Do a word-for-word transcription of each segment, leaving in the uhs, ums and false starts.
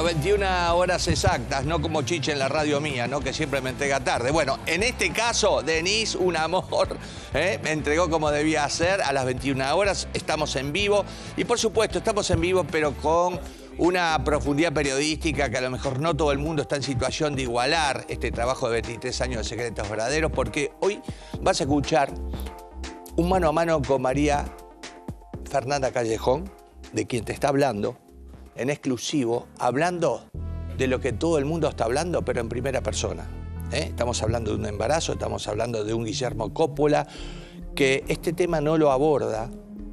Bueno, veintiuna horas exactas, no como Chiche en la radio mía, ¿no? Que siempre me entrega tarde. Bueno, en este caso, Denise, un amor, ¿eh? Me entregó como debía ser a las veintiuna horas. Estamos en vivo y, por supuesto, estamos en vivo, pero con una profundidad periodística que a lo mejor no todo el mundo está en situación de igualar este trabajo de veintitrés años de Secretos Verdaderos, porque hoy vas a escuchar un mano a mano con María Fernanda Callejón, de quien te está hablando, en exclusivo, hablando de lo que todo el mundo está hablando, pero en primera persona. ¿eh? Estamos hablando de un embarazo, estamos hablando de un Guillermo Coppola, que este tema no lo aborda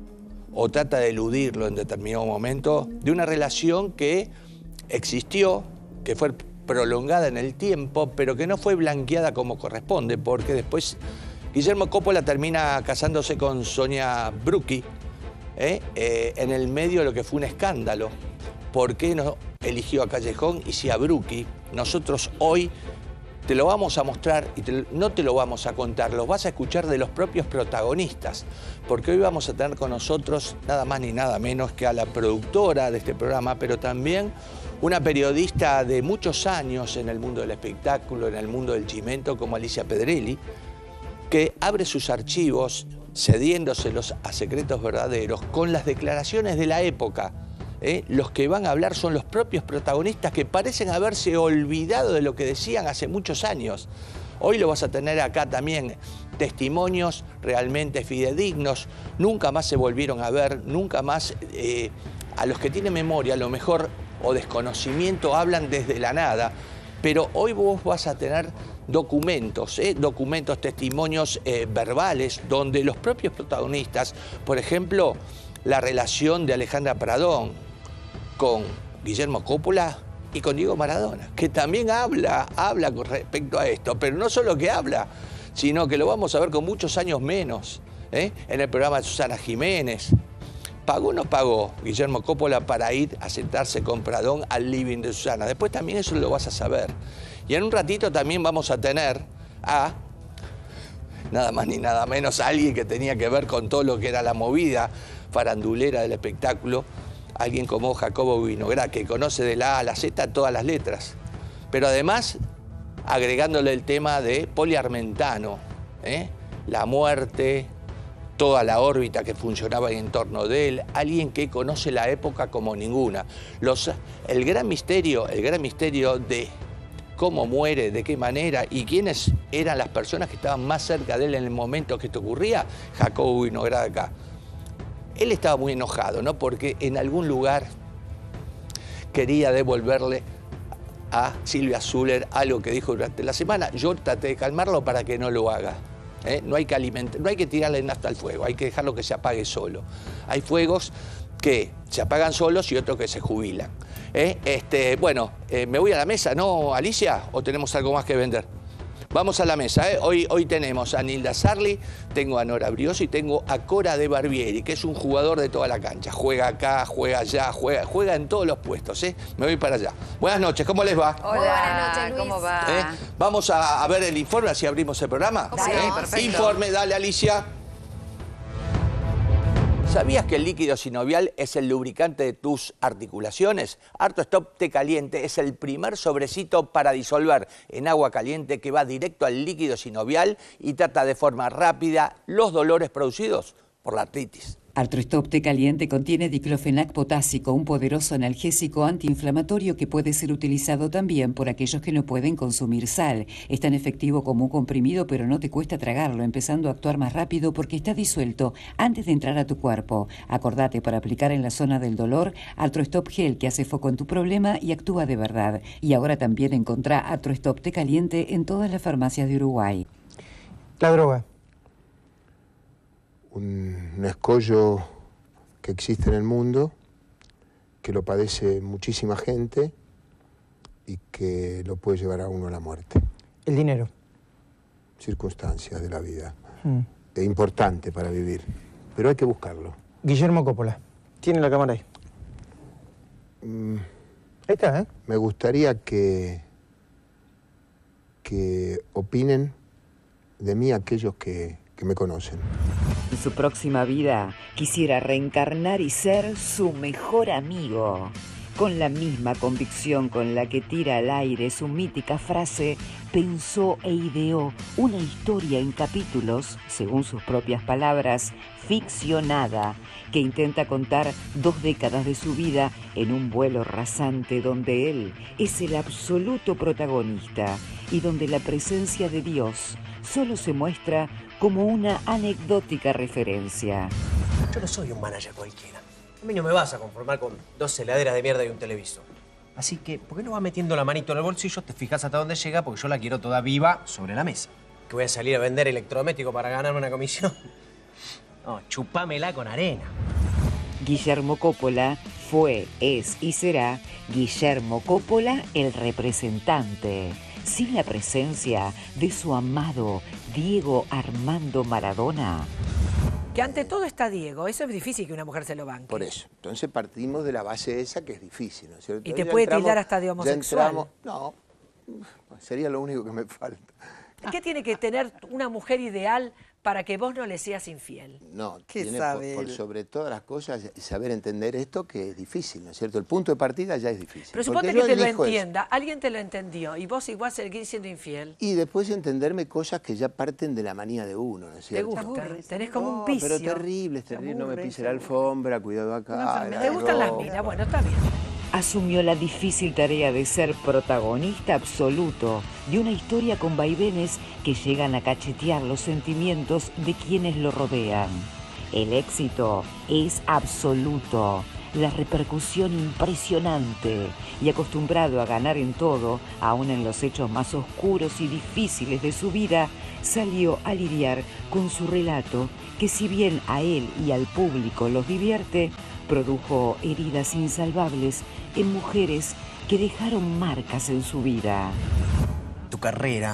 o trata de eludirlo en determinado momento, de una relación que existió, que fue prolongada en el tiempo, pero que no fue blanqueada como corresponde, porque después Guillermo Coppola termina casándose con Sonia Brucchi, ¿eh? Eh, en el medio de lo que fue un escándalo. ¿Por qué no eligió a Callejón y sí a Brucchi? Nosotros hoy te lo vamos a mostrar y te, no te lo vamos a contar, lo vas a escuchar de los propios protagonistas, porque hoy vamos a tener con nosotros nada más ni nada menos que a la productora de este programa, pero también una periodista de muchos años en el mundo del espectáculo, en el mundo del chimento, como Alicia Pedrelli, que abre sus archivos cediéndoselos a Secretos Verdaderos con las declaraciones de la época. ¿Eh? Los que van a hablar son los propios protagonistas que parecen haberse olvidado de lo que decían hace muchos años. Hoy lo vas a tener acá también, testimonios realmente fidedignos, nunca más se volvieron a ver, nunca más, eh, a los que tienen memoria a lo mejor o desconocimiento hablan desde la nada, pero hoy vos vas a tener documentos, ¿eh? documentos, testimonios eh, verbales, donde los propios protagonistas, por ejemplo, la relación de Alejandra Pradón con Guillermo Coppola y con Diego Maradona, que también habla, habla con respecto a esto, pero no solo que habla, sino que lo vamos a ver con muchos años menos, ¿eh? en el programa de Susana Jiménez. ¿Pagó o no pagó Guillermo Coppola para ir a sentarse con Pradón al living de Susana? Después también eso lo vas a saber. Y en un ratito también vamos a tener a nada más ni nada menos a alguien que tenía que ver con todo lo que era la movida farandulera del espectáculo, alguien como Jacobo Vinograd, que conoce de la A a la Z todas las letras, pero además agregándole el tema de Poli Armentano, ¿eh? la muerte, toda la órbita que funcionaba en torno de él, alguien que conoce la época como ninguna. Los, el gran misterio, el gran misterio de cómo muere, de qué manera y quiénes eran las personas que estaban más cerca de él en el momento que esto ocurría, Jacobo Vinograd acá. Él estaba muy enojado, ¿no? Porque en algún lugar quería devolverle a Silvia Zuller algo que dijo durante la semana. Yo traté de calmarlo para que no lo haga. ¿eh? No hay que alimentar, no hay que tirarle nafta al fuego, hay que dejarlo que se apague solo. Hay fuegos que se apagan solos y otros que se jubilan. ¿eh? Este, bueno, eh, me voy a la mesa, ¿no, Alicia? ¿O tenemos algo más que vender? Vamos a la mesa, ¿eh? Hoy, hoy tenemos a Nilda Sarli, tengo a Nora Brioso y tengo a Cora de Barbieri, que es un jugador de toda la cancha. Juega acá, juega allá, juega, juega en todos los puestos, ¿eh? Me voy para allá. Buenas noches, ¿cómo les va? Hola, buenas noches, Luis. ¿Cómo va? ¿Eh? Vamos a, a ver el informe, así abrimos el programa. Dale, ¿eh? perfecto. Informe, dale, Alicia. ¿Sabías que el líquido sinovial es el lubricante de tus articulaciones? Artostop Té Caliente es el primer sobrecito para disolver en agua caliente que va directo al líquido sinovial y trata de forma rápida los dolores producidos por la artritis. Artostop Té Caliente contiene diclofenac potásico, un poderoso analgésico antiinflamatorio que puede ser utilizado también por aquellos que no pueden consumir sal. Es tan efectivo como un comprimido, pero no te cuesta tragarlo, empezando a actuar más rápido porque está disuelto antes de entrar a tu cuerpo. Acordate, para aplicar en la zona del dolor, Artostop Gel, que hace foco en tu problema y actúa de verdad. Y ahora también encontrá Artostop Té Caliente en todas las farmacias de Uruguay. La droga. Un, un escollo que existe en el mundo, que lo padece muchísima gente y que lo puede llevar a uno a la muerte. El dinero. Circunstancias de la vida. Mm. Es importante para vivir, pero hay que buscarlo. Guillermo Coppola. Tiene la cámara ahí. Mm, ahí está, ¿eh? Me gustaría que, que opinen de mí aquellos que, que me conocen. En su próxima vida quisiera reencarnar y ser su mejor amigo. Con la misma convicción con la que tira al aire su mítica frase, pensó e ideó una historia en capítulos, según sus propias palabras, ficcionada, que intenta contar dos décadas de su vida en un vuelo rasante donde él es el absoluto protagonista y donde la presencia de Dios solo se muestra como una anecdótica referencia. Yo no soy un manager cualquiera. A mí no me vas a conformar con dos heladeras de mierda y un televisor. Así que, ¿por qué no vas metiendo la manito en el bolsillo, te fijas hasta dónde llega? Porque yo la quiero toda viva sobre la mesa. ¿Que voy a salir a vender electrodomésticos para ganarme una comisión? No, chupámela con arena. Guillermo Coppola fue, es y será Guillermo Coppola el representante, sin la presencia de su amado Diego Armando Maradona. Que ante todo está Diego, eso es difícil que una mujer se lo banque. Por eso. Entonces partimos de la base esa que es difícil, ¿no es cierto? Y te Ya puede entramos- tildar hasta de homosexual. ya entramos- no, sería lo único que me falta. ¿Qué tiene que tener una mujer ideal para que vos no le seas infiel? No, ¿Qué tiene sabe por, por él? sobre todas las cosas saber entender esto que es difícil, ¿no es cierto? El punto de partida ya es difícil. Pero Porque suponte yo que te lo elijo eso. entienda, alguien te lo entendió y vos igual seguís siendo infiel. Y después entenderme cosas que ya parten de la manía de uno, ¿no es Te cierto? gusta, aburre, tenés como un No, vicio. pero terrible, es Se terrible. No me aburre, pise se la aburre. alfombra, cuidado acá. Una enfermedad. la ¿Te gustan las ropa. minas? Bueno, está bien. Asumió la difícil tarea de ser protagonista absoluto de una historia con vaivenes que llegan a cachetear los sentimientos de quienes lo rodean. El éxito es absoluto, la repercusión impresionante y acostumbrado a ganar en todo, aun en los hechos más oscuros y difíciles de su vida, salió a lidiar con su relato que, si bien a él y al público los divierte, produjo heridas insalvables en mujeres que dejaron marcas en su vida. Tu carrera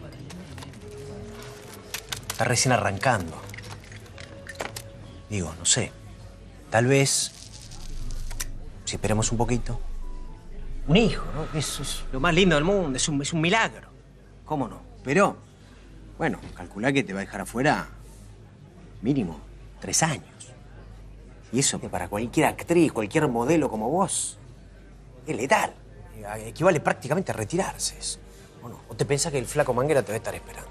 está recién arrancando. Digo, no sé. Tal vez, si esperamos un poquito, un hijo, ¿no? Eso es lo más lindo del mundo, es un, es un milagro. ¿Cómo no? Pero, bueno, calculá que te va a dejar afuera mínimo tres años. Y eso que para cualquier actriz, cualquier modelo como vos, es letal. Equivale prácticamente a retirarse. Eso. ¿O no? ¿O te pensás que el flaco Manguera te va a estar esperando?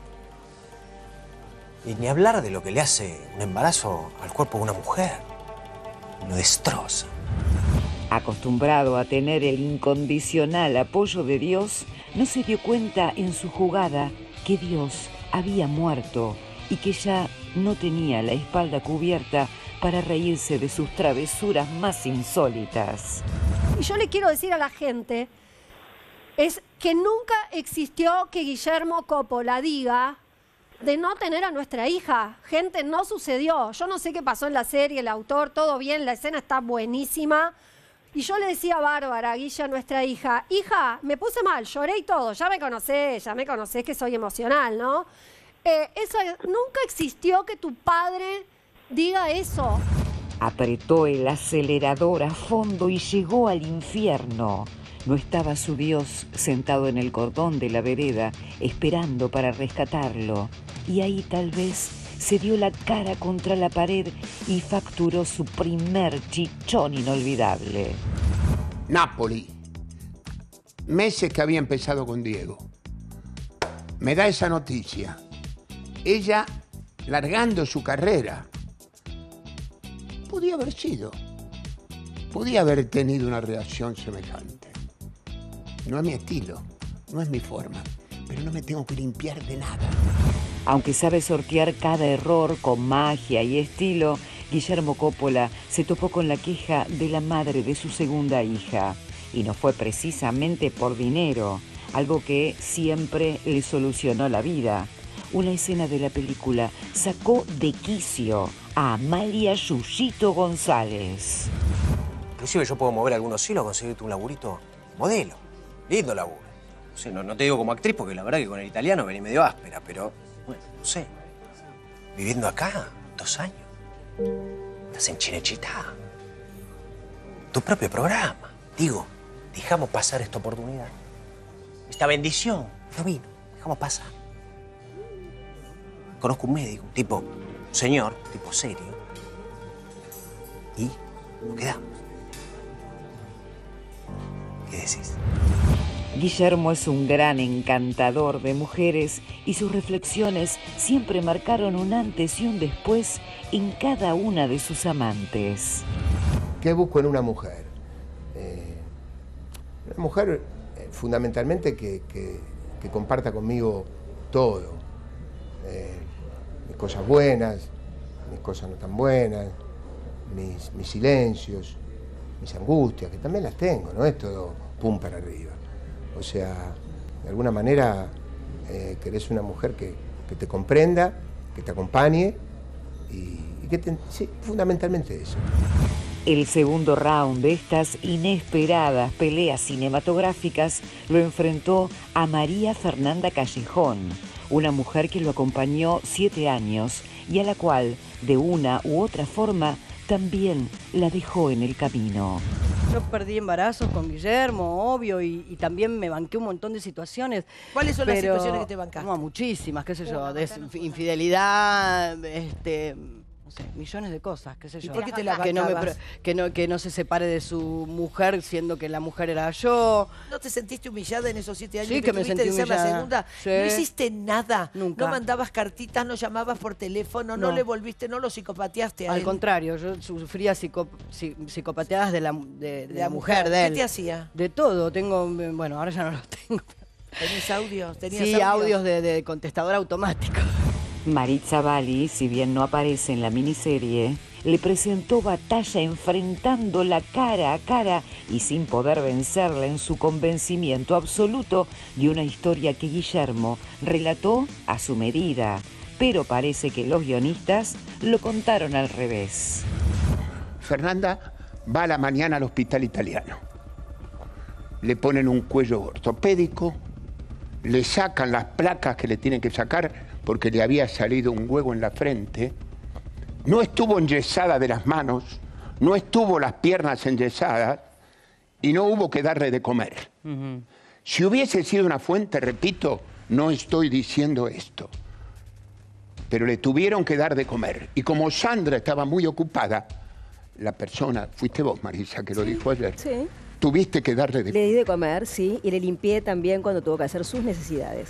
Y ni hablar de lo que le hace un embarazo al cuerpo de una mujer. Lo destroza. Acostumbrado a tener el incondicional apoyo de Dios, no se dio cuenta en su jugada que Dios había muerto y que ya no tenía la espalda cubierta para reírse de sus travesuras más insólitas. Y yo le quiero decir a la gente es que nunca existió que Guillermo Coppola diga de no tener a nuestra hija. Gente, no sucedió. Yo no sé qué pasó en la serie, el autor, todo bien, la escena está buenísima. Y yo le decía a Bárbara, Guilla, nuestra hija, hija, me puse mal, lloré y todo, ya me conocés, ya me conocés que soy emocional, ¿no? Eh, eso, nunca existió que tu padre diga eso. Apretó el acelerador a fondo y llegó al infierno. No estaba su Dios sentado en el cordón de la vereda, esperando para rescatarlo. Y ahí tal vez se dio la cara contra la pared y facturó su primer chichón inolvidable. Napoli. Meses que había empezado con Diego. Me da esa noticia. Ella largando su carrera. Podía haber sido. Podía haber tenido una reacción semejante. No es mi estilo, no es mi forma, pero no me tengo que limpiar de nada. Aunque sabe sortear cada error con magia y estilo, Guillermo Coppola se topó con la queja de la madre de su segunda hija. Y no fue precisamente por dinero, algo que siempre le solucionó la vida. Una escena de la película sacó de quicio a Amalia Yuyito González. Inclusive yo puedo mover algunos hilos, conseguirte un laburito modelo. Lindo laburo. No sé, no, no te digo como actriz porque la verdad que con el italiano vení medio áspera, pero, bueno, no sé. Viviendo acá, dos años. Estás en Chinechita. Tu propio programa. Digo, dejamos pasar esta oportunidad. Esta bendición. No vino. Dejamos pasar. Conozco un médico, un tipo, un señor, un tipo serio. Y nos quedamos. decís? Guillermo es un gran encantador de mujeres y sus reflexiones siempre marcaron un antes y un después en cada una de sus amantes. ¿Qué busco en una mujer? Eh, una mujer eh, fundamentalmente que, que, que comparta conmigo todo. Eh, mis cosas buenas, mis cosas no tan buenas, mis, mis silencios, mis angustias, que también las tengo, no es todo pum para arriba. O sea, de alguna manera eh, querés una mujer que, que te comprenda, que te acompañe y, y que te... Sí, fundamentalmente eso. El segundo round de estas inesperadas peleas cinematográficas lo enfrentó a María Fernanda Callejón, una mujer que lo acompañó siete años y a la cual, de una u otra forma, también la dejó en el camino. Yo perdí embarazos con Guillermo, obvio, y, y también me banqué un montón de situaciones. ¿Cuáles son pero, las situaciones que te bancaste? No, muchísimas, qué sé yo, de infidelidad, este... no sé, millones de cosas, qué sé yo. ¿Y por qué te la que no, me, bancabas? que, no, que no se separe de su mujer siendo que la mujer era yo. ¿No te sentiste humillada en esos siete años Sí, que, que me tuviste sentí de ser la humillada. segunda? Sí. No hiciste nada. Nunca. No mandabas cartitas, no llamabas por teléfono, no, No. le volviste, no lo psicopateaste a Al él. contrario, yo sufría psico, psi- psicopateadas de la, de, de De la mujer, de él. ¿Qué te hacía? De todo, tengo, bueno, ahora ya no los tengo. ¿Tenés audios? ¿Tenías Sí, audios de, de contestador automático. Maritza Valli, si bien no aparece en la miniserie, le presentó batalla enfrentándola cara a cara y sin poder vencerla en su convencimiento absoluto de una historia que Guillermo relató a su medida. Pero parece que los guionistas lo contaron al revés. Fernanda va a la mañana al hospital italiano. Le ponen un cuello ortopédico, le sacan las placas que le tienen que sacar porque le había salido un huevo en la frente. No estuvo enyesada de las manos, no estuvo las piernas enyesadas y no hubo que darle de comer. Uh-huh. Si hubiese sido una fuente, repito, no estoy diciendo esto, pero le tuvieron que dar de comer. Y como Sandra estaba muy ocupada, la persona, fuiste vos, Marisa, que lo sí, dijo ayer, sí. Tuviste que darle de comer. Le di de comer, sí, y le limpié también cuando tuvo que hacer sus necesidades.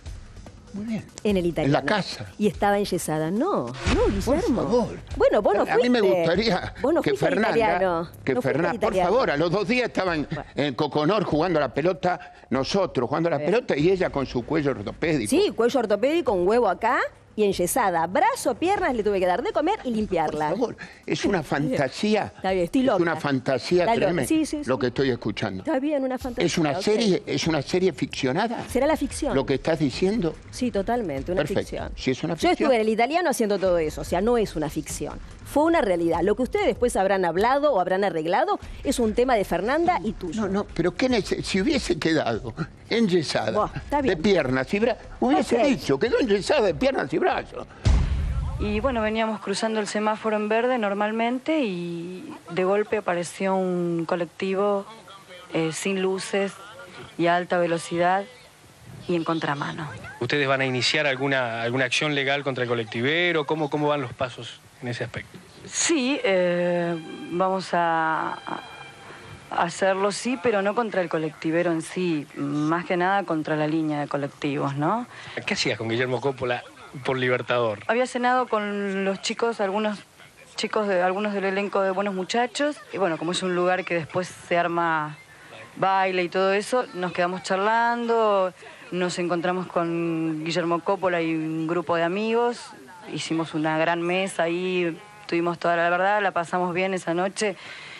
Muy bien. En el italiano. En la casa. Y estaba enyesada. No, no, Guillermo. Por favor. Bueno, vos no fuiste. A mí me gustaría vos no que fuiste al Fernanda, italiano. que No fuiste Fernanda, al por italiano. favor, a los dos días estaban Bueno. en Coconor jugando a la pelota, nosotros jugando a la Bien. pelota y ella con su cuello ortopédico. Sí, cuello ortopédico, un huevo acá y enyesada. Brazo, piernas, le tuve que dar de comer y limpiarla. Por favor, es una fantasía. Está bien, estoy Es loca. una fantasía, Está loca. créeme, Sí, sí, sí. lo que estoy escuchando. Está bien, una fantasía. Es una ok. serie, es una serie ficcionada. ¿Será la ficción? Lo que estás diciendo. Sí, totalmente, una Perfecto. ficción. Si es una Yo ficción. estuve en el italiano haciendo todo eso, o sea, no es una ficción. Fue una realidad. Lo que ustedes después habrán hablado o habrán arreglado es un tema de Fernanda y tuyo. No, no, pero ¿qué nece- si hubiese quedado enyesada Buah, está de bien. piernas y brazos, hubiese Ok. dicho, quedó enyesada de piernas y brazos. Y bueno, veníamos cruzando el semáforo en verde normalmente y de golpe apareció un colectivo eh, sin luces y a alta velocidad y en contramano. ¿Ustedes van a iniciar alguna, alguna acción legal contra el colectivero? ¿Cómo, cómo van los pasos en ese aspecto? Sí, eh, vamos a, a hacerlo, sí, pero no contra el colectivero en sí, más que nada contra la línea de colectivos, ¿no? ¿Qué hacías con Guillermo Coppola por Libertador? Había cenado con los chicos, algunos chicos de algunos del elenco de Buenos Muchachos, y bueno, como es un lugar que después se arma baile y todo eso, nos quedamos charlando, nos encontramos con Guillermo Coppola y un grupo de amigos, hicimos una gran mesa ahí, tuvimos toda la verdad, la pasamos bien esa noche.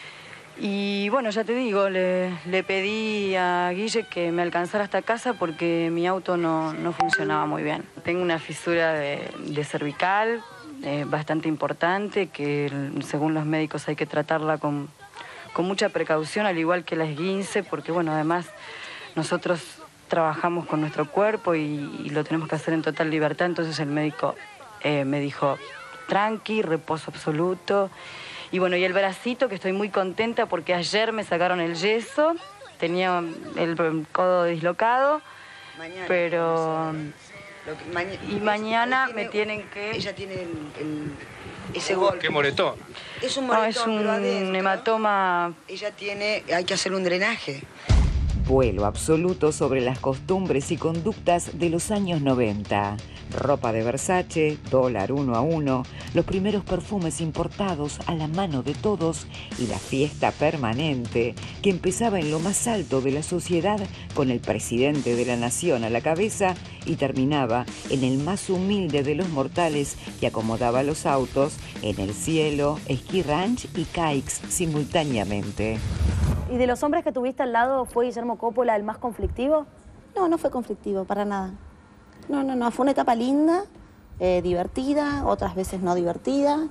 Y bueno, ya te digo, le, le pedí a Guille que me alcanzara hasta casa porque mi auto no, no funcionaba muy bien. Tengo una fisura de, de cervical eh, bastante importante que según los médicos hay que tratarla con, con mucha precaución, al igual que la esguince, porque bueno, además nosotros trabajamos con nuestro cuerpo y, y lo tenemos que hacer en total libertad, entonces el médico eh, me dijo, tranqui, reposo absoluto. Y bueno, y el bracito, que estoy muy contenta porque ayer me sacaron el yeso, tenía el codo dislocado, Mañana, pero... Lo que maña- y mañana tiene- me tienen que... Ella tiene el, el- ese golpe. ¿Qué moretón? Es un No, moretón, es un pero adentro hematoma... ella tiene, hay que hacer un drenaje. desvuelo absoluto sobre las costumbres y conductas de los años noventa. Ropa de Versace, dólar uno a uno, los primeros perfumes importados a la mano de todos y la fiesta permanente que empezaba en lo más alto de la sociedad con el presidente de la nación a la cabeza y terminaba en el más humilde de los mortales que acomodaba los autos en el cielo, Ski Ranch y Caix simultáneamente. ¿Y de los hombres que tuviste al lado fue Guillermo Coppola el más conflictivo? No, no fue conflictivo, para nada. No, no, no, fue una etapa linda, eh, divertida, otras veces no divertida,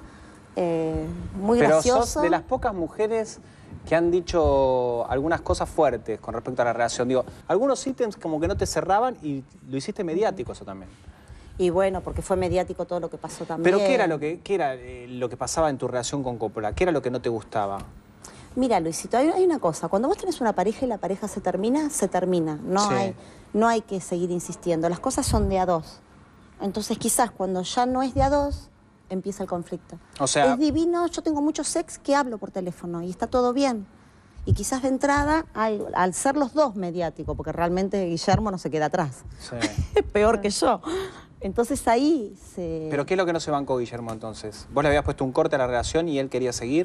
eh, muy Pero gracioso. sos de las pocas mujeres que han dicho algunas cosas fuertes con respecto a la relación. Digo, algunos ítems como que no te cerraban y lo hiciste mediático eso también. Y bueno, porque fue mediático todo lo que pasó también. Pero ¿qué era lo que, qué era, eh, lo que pasaba en tu relación con Coppola? ¿Qué era lo que no te gustaba? Mira, Luisito, hay, hay una cosa. Cuando vos tenés una pareja y la pareja se termina, se termina. No, Sí. hay, no hay que seguir insistiendo. Las cosas son de a dos. Entonces, quizás cuando ya no es de a dos, empieza el conflicto. O sea- Es divino, yo tengo muchos ex que hablo por teléfono y está todo bien. Y quizás de entrada, hay- al ser los dos mediáticos, porque realmente Guillermo no se queda atrás. Sí. Es peor que yo. Entonces ahí se... ¿Pero qué es lo que no se bancó Guillermo entonces? ¿Vos le habías puesto un corte a la relación y él quería seguir?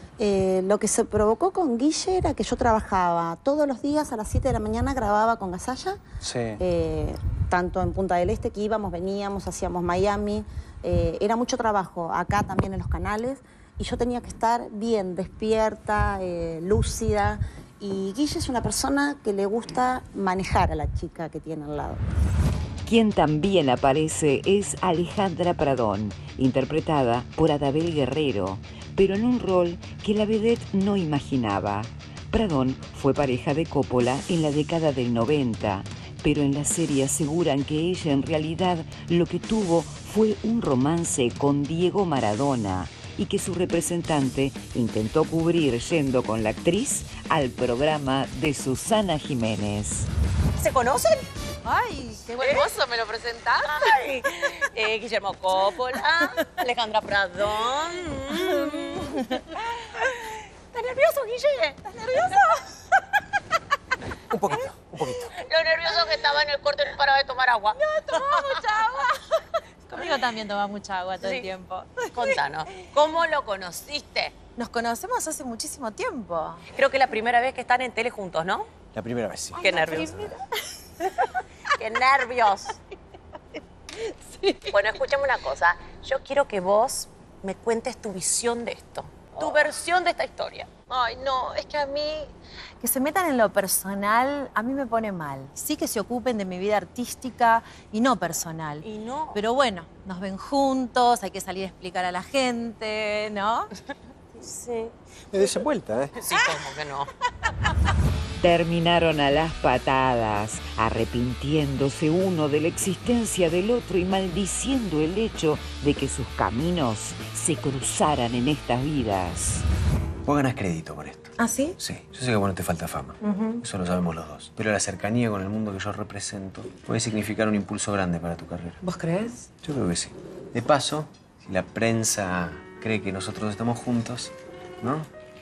Eh, lo que se provocó con Guille era que yo trabajaba todos los días a las siete de la mañana, grababa con Gasalla, Sí. eh, tanto en Punta del Este, que íbamos, veníamos, hacíamos Miami, eh, era mucho trabajo, acá también en los canales, y yo tenía que estar bien, despierta, eh, lúcida, y Guille es una persona que le gusta manejar a la chica que tiene al lado. Quien también aparece es Alejandra Pradón, interpretada por Adabel Guerrero, pero en un rol que la vedette no imaginaba. Pradón fue pareja de Coppola en la década del noventa, pero en la serie aseguran que ella en realidad lo que tuvo fue un romance con Diego Maradona y que su representante intentó cubrir yendo con la actriz al programa de Susana Jiménez. ¿Se conocen? Ay, qué hermoso, me lo presentaste. Ay, eh, Guillermo Coppola, Alejandra Pradón. Mm. ¿Estás nervioso, Guille? ¿Estás nervioso? Un poquito, un poquito. Lo nervioso que estaba en el corte no paraba de tomar agua. No, tomaba mucha agua. Conmigo también toma mucha agua todo Sí. el tiempo. Contanos, ¿cómo lo conociste? Nos conocemos hace muchísimo tiempo. Creo que es la primera vez que están en tele juntos, ¿no? La primera vez, sí. Qué nervios. Qué nervios. Bueno, escúchame una cosa. Yo quiero que vos me cuentes tu visión de esto. Tu versión de esta historia. Ay, no, es que a mí... Que se metan en lo personal, a mí me pone mal. Sí que se ocupen de mi vida artística y no personal. Y no... Pero bueno, nos ven juntos, hay que salir a explicar a la gente, ¿no? Sí. Me des vuelta, ¿eh? Sí, como que no. Terminaron a las patadas, arrepintiéndose uno de la existencia del otro y maldiciendo el hecho de que sus caminos se cruzaran en estas vidas. Vos ganás crédito por esto. ¿Ah, sí? Sí, yo sé que a vos no te falta fama. Ujú. Eso lo sabemos los dos. Pero la cercanía con el mundo que yo represento puede significar un impulso grande para tu carrera. ¿Vos crees? Yo creo que sí. De paso, si la prensa cree que nosotros estamos juntos, ¿no?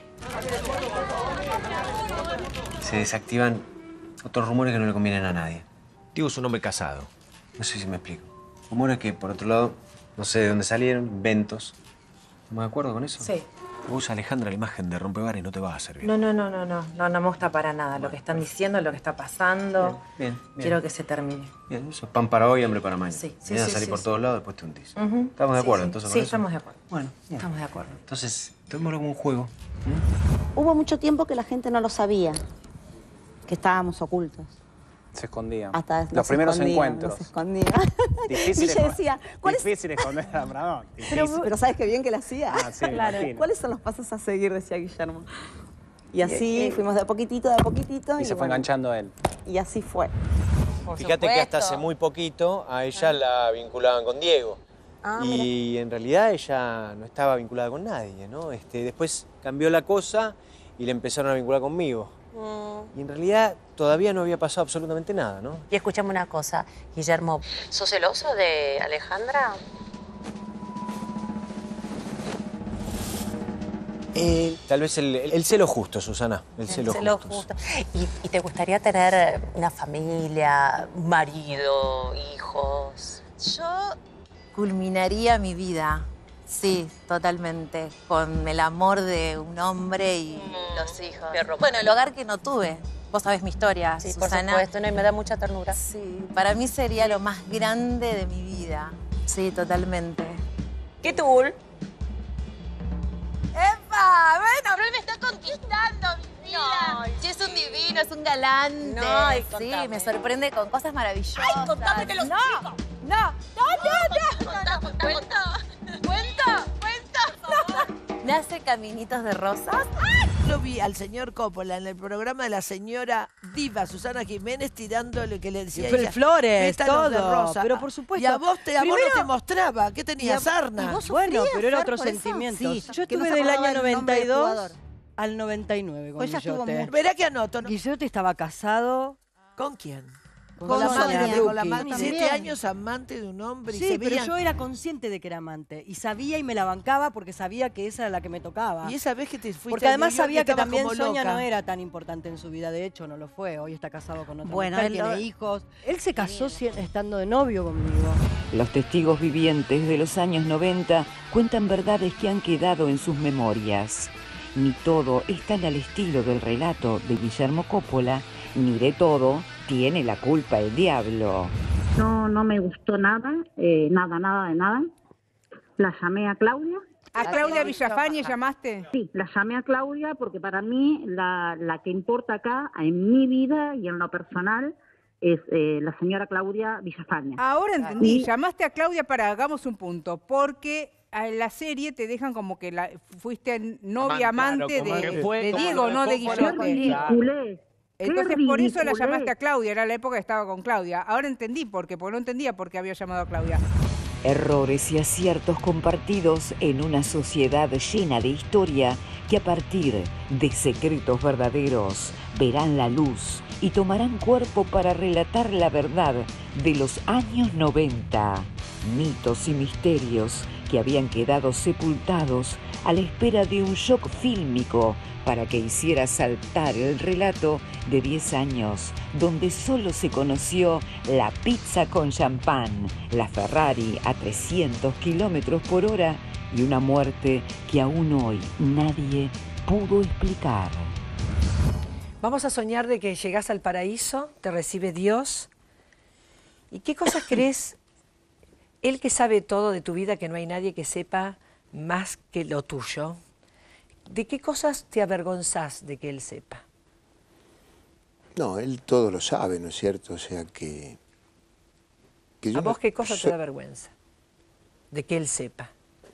Se desactivan otros rumores que no le convienen a nadie. Diego es un hombre casado. No sé si me explico. Rumores que, por otro lado, no sé de dónde salieron, inventos. ¿Estamos de acuerdo con eso? Sí. Vos, Alejandra, la imagen de rompebares no te va a servir. No, no, no, no, no, no, no me gusta para nada lo que están diciendo, lo que está pasando. Bien, bien. Quiero que se termine. Bien, eso es pan para hoy, hambre para mañana. Sí, sí, Mañana sí, salí sí, por sí. todos lados, después te hundís. Ujú. ¿Estamos de Sí, acuerdo sí. entonces con Sí, eso? estamos de acuerdo. Bueno, bien. Estamos de acuerdo. Entonces, tomémoslo como un juego. Hubo mucho tiempo que la gente no lo sabía, que estábamos ocultos. Se escondían. Hasta Los nos primeros escondían, encuentros. nos escondía. Difícil Guille decía, ¿cuál es? Difícil esconder a Pradón. Pero, Difícil. pero ¿sabes qué bien que la hacía? Ah, sí, me imagino. ¿Cuáles son los pasos a seguir? Decía Guillermo. Y así Y- y- fuimos de a poquitito, de a poquito. Y se fue bueno, enganchando él. Y así fue. Fíjate que hasta hace muy poquito a ella la vinculaban con Diego. Ah, y en realidad ella no estaba vinculada con nadie, ¿no? Este, después cambió la cosa y le empezaron a vincular conmigo. Mm. Y en realidad todavía no había pasado absolutamente nada, ¿no? Y escúchame una cosa, Guillermo. ¿Sos celoso de Alejandra? Eh, tal vez el, el celo justo, Susana. El, El celo, celo justo. justo. ¿Y, y te gustaría tener una familia, un marido, hijos? Yo culminaría mi vida, sí, totalmente, con el amor de un hombre y los hijos. Bueno, el hogar que no tuve. Vos sabés mi historia, Sí, por Susana. supuesto, no, y me da mucha ternura. Sí, para mí sería lo más grande de mi vida. Sí, totalmente. ¿Qué tool? ¡Epa! Bueno, pero él me está conquistando, mi vida. Sí, es un divino, es un galante. No, ay, sí, contame. me sorprende con cosas maravillosas. ¡Ay, contame, te lo no, explico! No, no, no, no. Contá, contá, ¿Cuento? ¿Cuento? ¿Cuento? ¿Me hace caminitos de rosas? Lo vi al señor Coppola en el programa de la señora diva Susana Jiménez tirándole que le decía Fue ella, flores, pétalos de todo, rosa. pero por supuesto. Y a vos te, a vos Primero- no te mostraba, ¿qué tenía? Y a- Sarna. y vos Bueno, pero era otro sentimiento. Sí, Yo que no estuve se del acordaba año el nombre del noventa y dos jugador. al noventa y nueve con Pues ya estuvo Guillote. muy- Verá que anoto, ¿no? Guillote estaba casado ¿Con quién? con, Con, la Sonia, madre, con la Ruki. amante, siete años amante de un hombre y Sí, se pero veían... yo era consciente de que era amante y sabía y me la bancaba porque sabía que esa era la que me tocaba. Y esa vez que te fuiste Porque a además New York, sabía que estabas también como Sonia loca. no era tan importante en su vida, de hecho no lo fue, hoy está casado con otra Bueno, mujer, él tiene lo- hijos. Él se casó si- estando de novio conmigo. Los testigos vivientes de los años noventa cuentan verdades que han quedado en sus memorias. Ni todo es tan al estilo del relato de Guillermo Coppola, ni de todo tiene la culpa el diablo. No, no me gustó nada, eh, nada, nada de nada. La llamé a Claudia. ¿A Claudia Villafañe llamaste? Sí, la llamé a Claudia porque para mí la, la que importa acá, en mi vida y en lo personal, es eh, la señora Claudia Villafañe. Ahora entendí, Y- llamaste a Claudia para hagamos un punto, porque en la serie te dejan como que la, fuiste novia Amante, amante claro, como de, que fue de como Diego, lo de no de Coppola. Guillote. Qué ridiculez, qué Entonces por eso la ridiculez. llamaste a Claudia, era la época que estaba con Claudia. Ahora entendí por qué, porque no entendía por qué había llamado a Claudia. Errores y aciertos compartidos en una sociedad llena de historia que a partir de secretos verdaderos verán la luz y tomarán cuerpo para relatar la verdad de los años noventa. Mitos y misterios que habían quedado sepultados a la espera de un shock fílmico para que hiciera saltar el relato de diez años, donde solo se conoció la pizza con champán, la Ferrari a trescientos kilómetros por hora y una muerte que aún hoy nadie pudo explicar. Vamos a soñar de que llegás al paraíso, te recibe Dios. ¿Y qué cosas crees? Él que sabe todo de tu vida, que no hay nadie que sepa más que lo tuyo. ¿De qué cosas te avergonzás de que él sepa? No, él todo lo sabe, ¿no es cierto? O sea que... que yo ¿A vos no qué cosa soy- te da vergüenza? De que él sepa.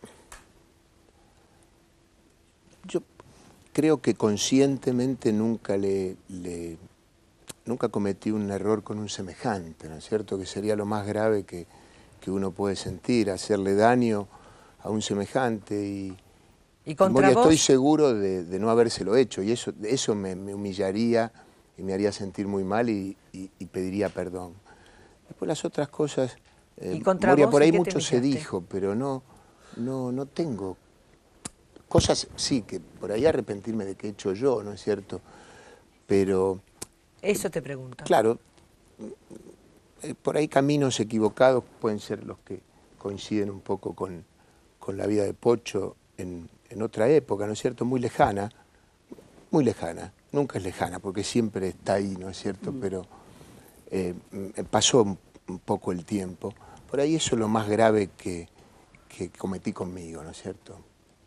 Creo que conscientemente nunca le, le- nunca cometí un error con un semejante, ¿no es cierto? Que sería lo más grave que, que uno puede sentir, hacerle daño a un semejante y, ¿Y contra Moria, vos? estoy seguro de, de no habérselo hecho y eso, eso me, me humillaría y me haría sentir muy mal y, y- y pediría perdón. Después las otras cosas, eh, ¿Y contra Moria, vos por en ahí qué te mucho se humillaste? dijo, pero no, no, no tengo cosas, sí, que por ahí arrepentirme de que he hecho yo, ¿no es cierto? Pero, Eso te pregunto. claro, eh, por ahí caminos equivocados pueden ser los que coinciden un poco con, con la vida de Pocho en, en otra época, ¿no es cierto? Muy lejana, muy lejana, nunca es lejana porque siempre está ahí, ¿no es cierto? Pero eh, m- pasó un, un poco el tiempo. Por ahí eso es lo más grave que, que cometí conmigo, ¿no es cierto?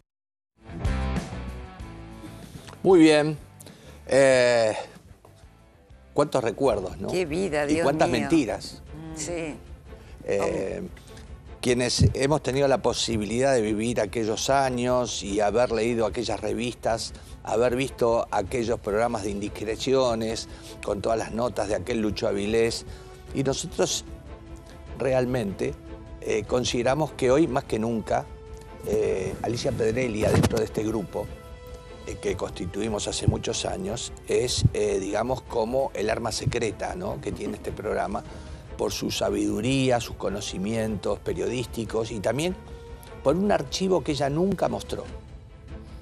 Muy bien. Eh, ¿Cuántos recuerdos, no? Qué vida, Y Dios cuántas mío. mentiras. Sí. Eh, quienes hemos tenido la posibilidad de vivir aquellos años y haber leído aquellas revistas, haber visto aquellos programas de indiscreciones con todas las notas de aquel Lucho Avilés, y nosotros realmente eh, consideramos que hoy más que nunca eh, Alicia Pedrelli, adentro de este grupo eh, que constituimos hace muchos años, es, eh, digamos, como el arma secreta, ¿no?, que tiene este programa, por su sabiduría, sus conocimientos periodísticos y también por un archivo que ella nunca mostró.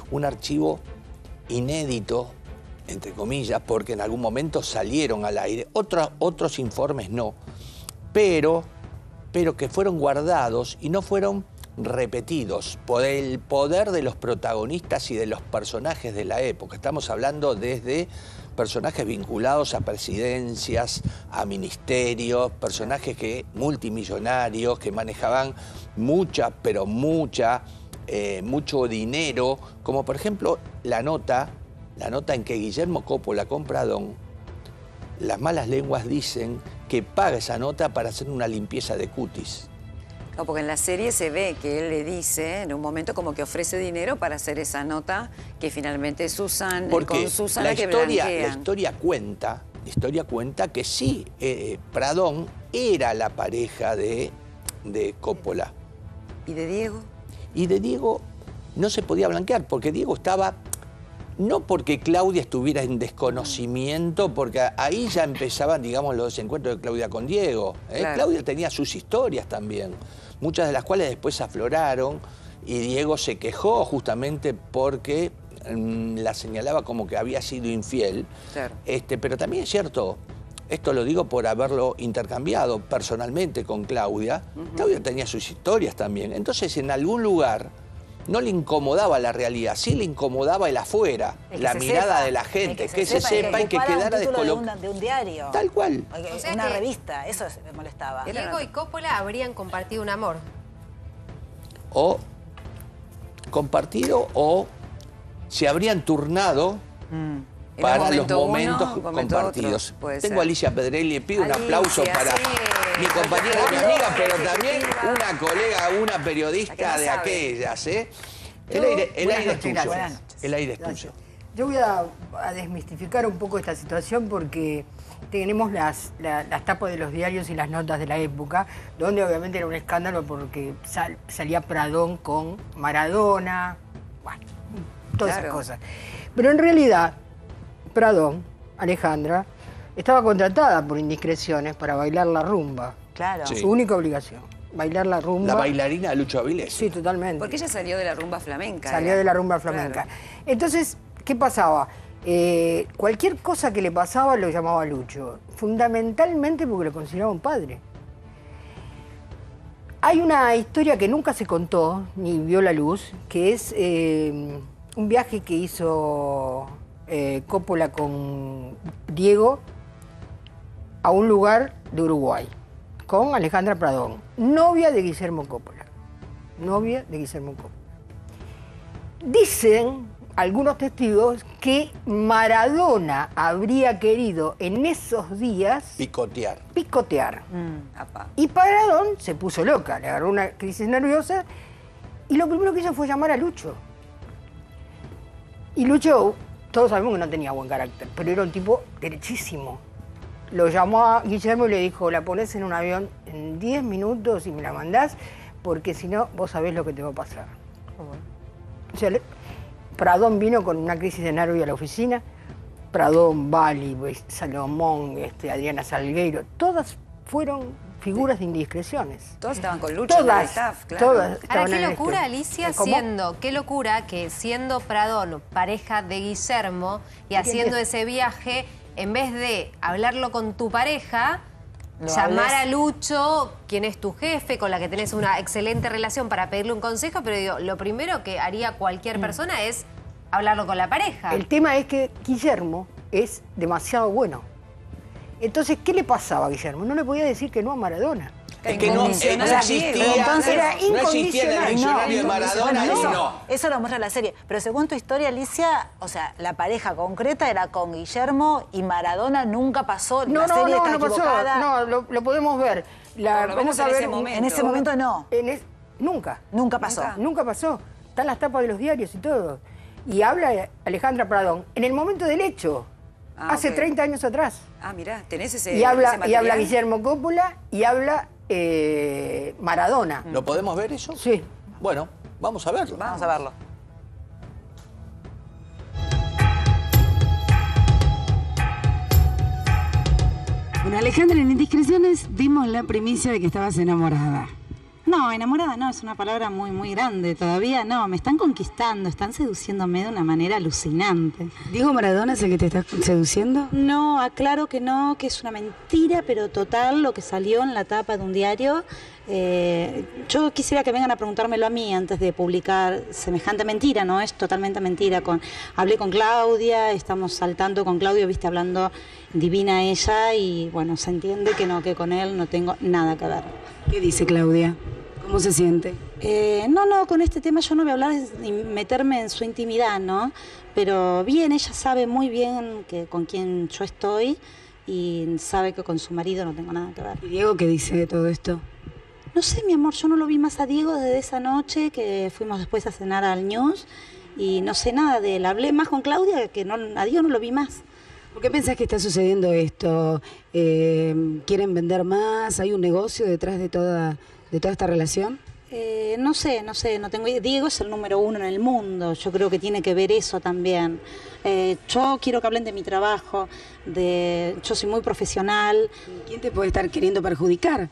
un archivo inédito, entre comillas, porque en algún momento salieron al aire, otros, otros informes no, pero, pero que fueron guardados y no fueron repetidos por el poder de los protagonistas y de los personajes de la época. Estamos hablando desde personajes vinculados a presidencias, a ministerios, personajes que multimillonarios, que manejaban mucha, pero mucha, eh, mucho dinero, como por ejemplo la nota, la nota en que Guillermo Coppola con Pradón, las malas lenguas dicen que paga esa nota para hacer una limpieza de cutis. No, porque en la serie se ve que él le dice en un momento como que ofrece dinero para hacer esa nota que finalmente Susan, Porque con Susana la que historia, la blanquean. historia cuenta, la historia cuenta que sí, eh, Pradón era la pareja de, de Coppola. ¿Y de Diego? Y de Diego no se podía blanquear, porque Diego estaba, no porque Claudia estuviera en desconocimiento, porque ahí ya empezaban, digamos, los desencuentros de Claudia con Diego. ¿eh? Claro. Claudia tenía sus historias también, muchas de las cuales después afloraron, y Diego se quejó justamente porque mmm, la señalaba como que había sido infiel. Claro. Este, pero también es cierto, esto lo digo por haberlo intercambiado personalmente con Claudia, uh-huh. Claudia tenía sus historias también. Entonces, en algún lugar no le incomodaba la realidad, sí le incomodaba el afuera, Es que la se mirada sepa, de la es gente, que se que se sepa, sepa que y que ocupara un quedara título de descolocado. una- de un diario. Tal cual. O sea una que- revista, eso me molestaba. Diego y Coppola habrían compartido un amor. O compartido o se habrían turnado En para un los momento uno, momentos un momento compartidos. otro, puede Tengo ser. a Alicia Pedrelli, le pido un Alicia, aplauso para sí. mi compañera y mi amiga, pero también una colega, una periodista no de sabe. aquellas, ¿eh? El Yo- aire, el Buenas aire es noches, tuyo. gracias. Buenas noches. El aire es Gracias. tuyo. Yo voy a, a desmistificar un poco esta situación porque tenemos las, la- las tapas de los diarios y las notas de la época, donde obviamente era un escándalo porque sal- salía Pradón con Maradona, bueno, todas esas Claro. cosas. Pero en realidad, Pradón, Alejandra, estaba contratada por Indiscreciones para bailar la rumba. Claro. Sí. Su única obligación, bailar la rumba. La bailarina de Lucho Avilés. Sí, totalmente. Porque ella salió de la rumba flamenca. Salió era. de la rumba flamenca. Claro. Entonces, ¿qué pasaba? Eh, cualquier cosa que le pasaba lo llamaba Lucho, fundamentalmente porque lo consideraba un padre. Hay una historia que nunca se contó, ni vio la luz, que es eh, un viaje que hizo eh, Coppola con Diego a un lugar de Uruguay, con Alejandra Pradón, novia de Guillermo Coppola. Novia de Guillermo Coppola. Dicen algunos testigos que Maradona habría querido en esos días Picotear. picotear. Apa. Y Pradón se puso loca, le agarró una crisis nerviosa y lo primero que hizo fue llamar a Lucho. Y Lucho, todos sabemos que no tenía buen carácter, pero era un tipo derechísimo. Lo llamó a Guillermo y le dijo, la pones en un avión en diez minutos y me la mandás, porque si no, vos sabés lo que te va a pasar. O sea, le- Pradón vino con una crisis de nervio a la oficina, Pradón, Bali, pues, Salomón, este, Adriana Salgueiro, todas fueron figuras de indiscreciones. Todos estaban con Lucho en el Todas, staff, claro. todas. Ahora, estaban qué en el locura, staff. Alicia, ¿Cómo? siendo, qué locura que siendo Pradón pareja de Guillermo y ¿Qué haciendo quieres? ese viaje, en vez de hablarlo con tu pareja, Lo llamar hables. a Lucho, quien es tu jefe, con la que tenés una excelente relación, para pedirle un consejo, pero digo, lo primero que haría cualquier persona es hablarlo con la pareja. El tema es que Guillermo es demasiado bueno. Entonces, ¿qué le pasaba a Guillermo? No le podía decir que no a Maradona. Es que no, eh, no existía, Entonces, era no existía en el incondicional. diccionario de Maradona Bueno, y eso, no. eso lo muestra la serie. Pero según tu historia, Alicia, o sea, la pareja concreta era con Guillermo y Maradona nunca pasó. No, la no, serie no, está no pasó. equivocada. No, lo, lo podemos ver. La, Pero lo vemos vamos a en ver ese momento. En ese momento no. En es- nunca. Nunca pasó. Nunca. Nunca pasó. Están las tapas de los diarios y todo. Y habla Alejandra Pradón en el momento del hecho, Ah, hace ok. treinta años atrás. Ah, mirá, tenés ese y, habla, ese y material? habla Guillermo Coppola y habla eh, Maradona. ¿Lo podemos ver eso? Sí. Bueno, vamos a verlo. Vamos a verlo. Bueno, Alejandra, en Indiscreciones dimos la primicia de que estabas enamorada. No, enamorada no, es una palabra muy, muy grande. Todavía no, me están conquistando, están seduciéndome de una manera alucinante. ¿Diego Maradona es el que te está seduciendo? No, aclaro que no, que es una mentira, pero total, lo que salió en la tapa de un diario. Eh, yo quisiera que vengan a preguntármelo a mí antes de publicar semejante mentira, ¿no? Es totalmente mentira. Con, hablé con Claudia, estamos saltando con Claudio, viste, hablando divina ella, y bueno, se entiende que no, que con él no tengo nada que ver. ¿Qué dice Claudia? ¿Cómo se siente? Eh, no, no, con este tema yo no voy a hablar ni meterme en su intimidad, ¿no? Pero bien, ella sabe muy bien que con quién yo estoy y sabe que con su marido no tengo nada que ver. ¿Y Diego qué dice de todo esto? No sé, mi amor, yo no lo vi más a Diego desde esa noche que fuimos después a cenar al News y no sé nada de él. Hablé más con Claudia que no, a Diego no lo vi más. ¿Por qué pensás que está sucediendo esto? Eh, ¿Quieren vender más? ¿Hay un negocio detrás de toda, de toda esta relación? Eh, no sé, no sé, no tengo idea. Diego es el número uno en el mundo, yo creo que tiene que ver eso también. Eh, yo quiero que hablen de mi trabajo, de yo soy muy profesional. ¿Quién te puede estar queriendo perjudicar?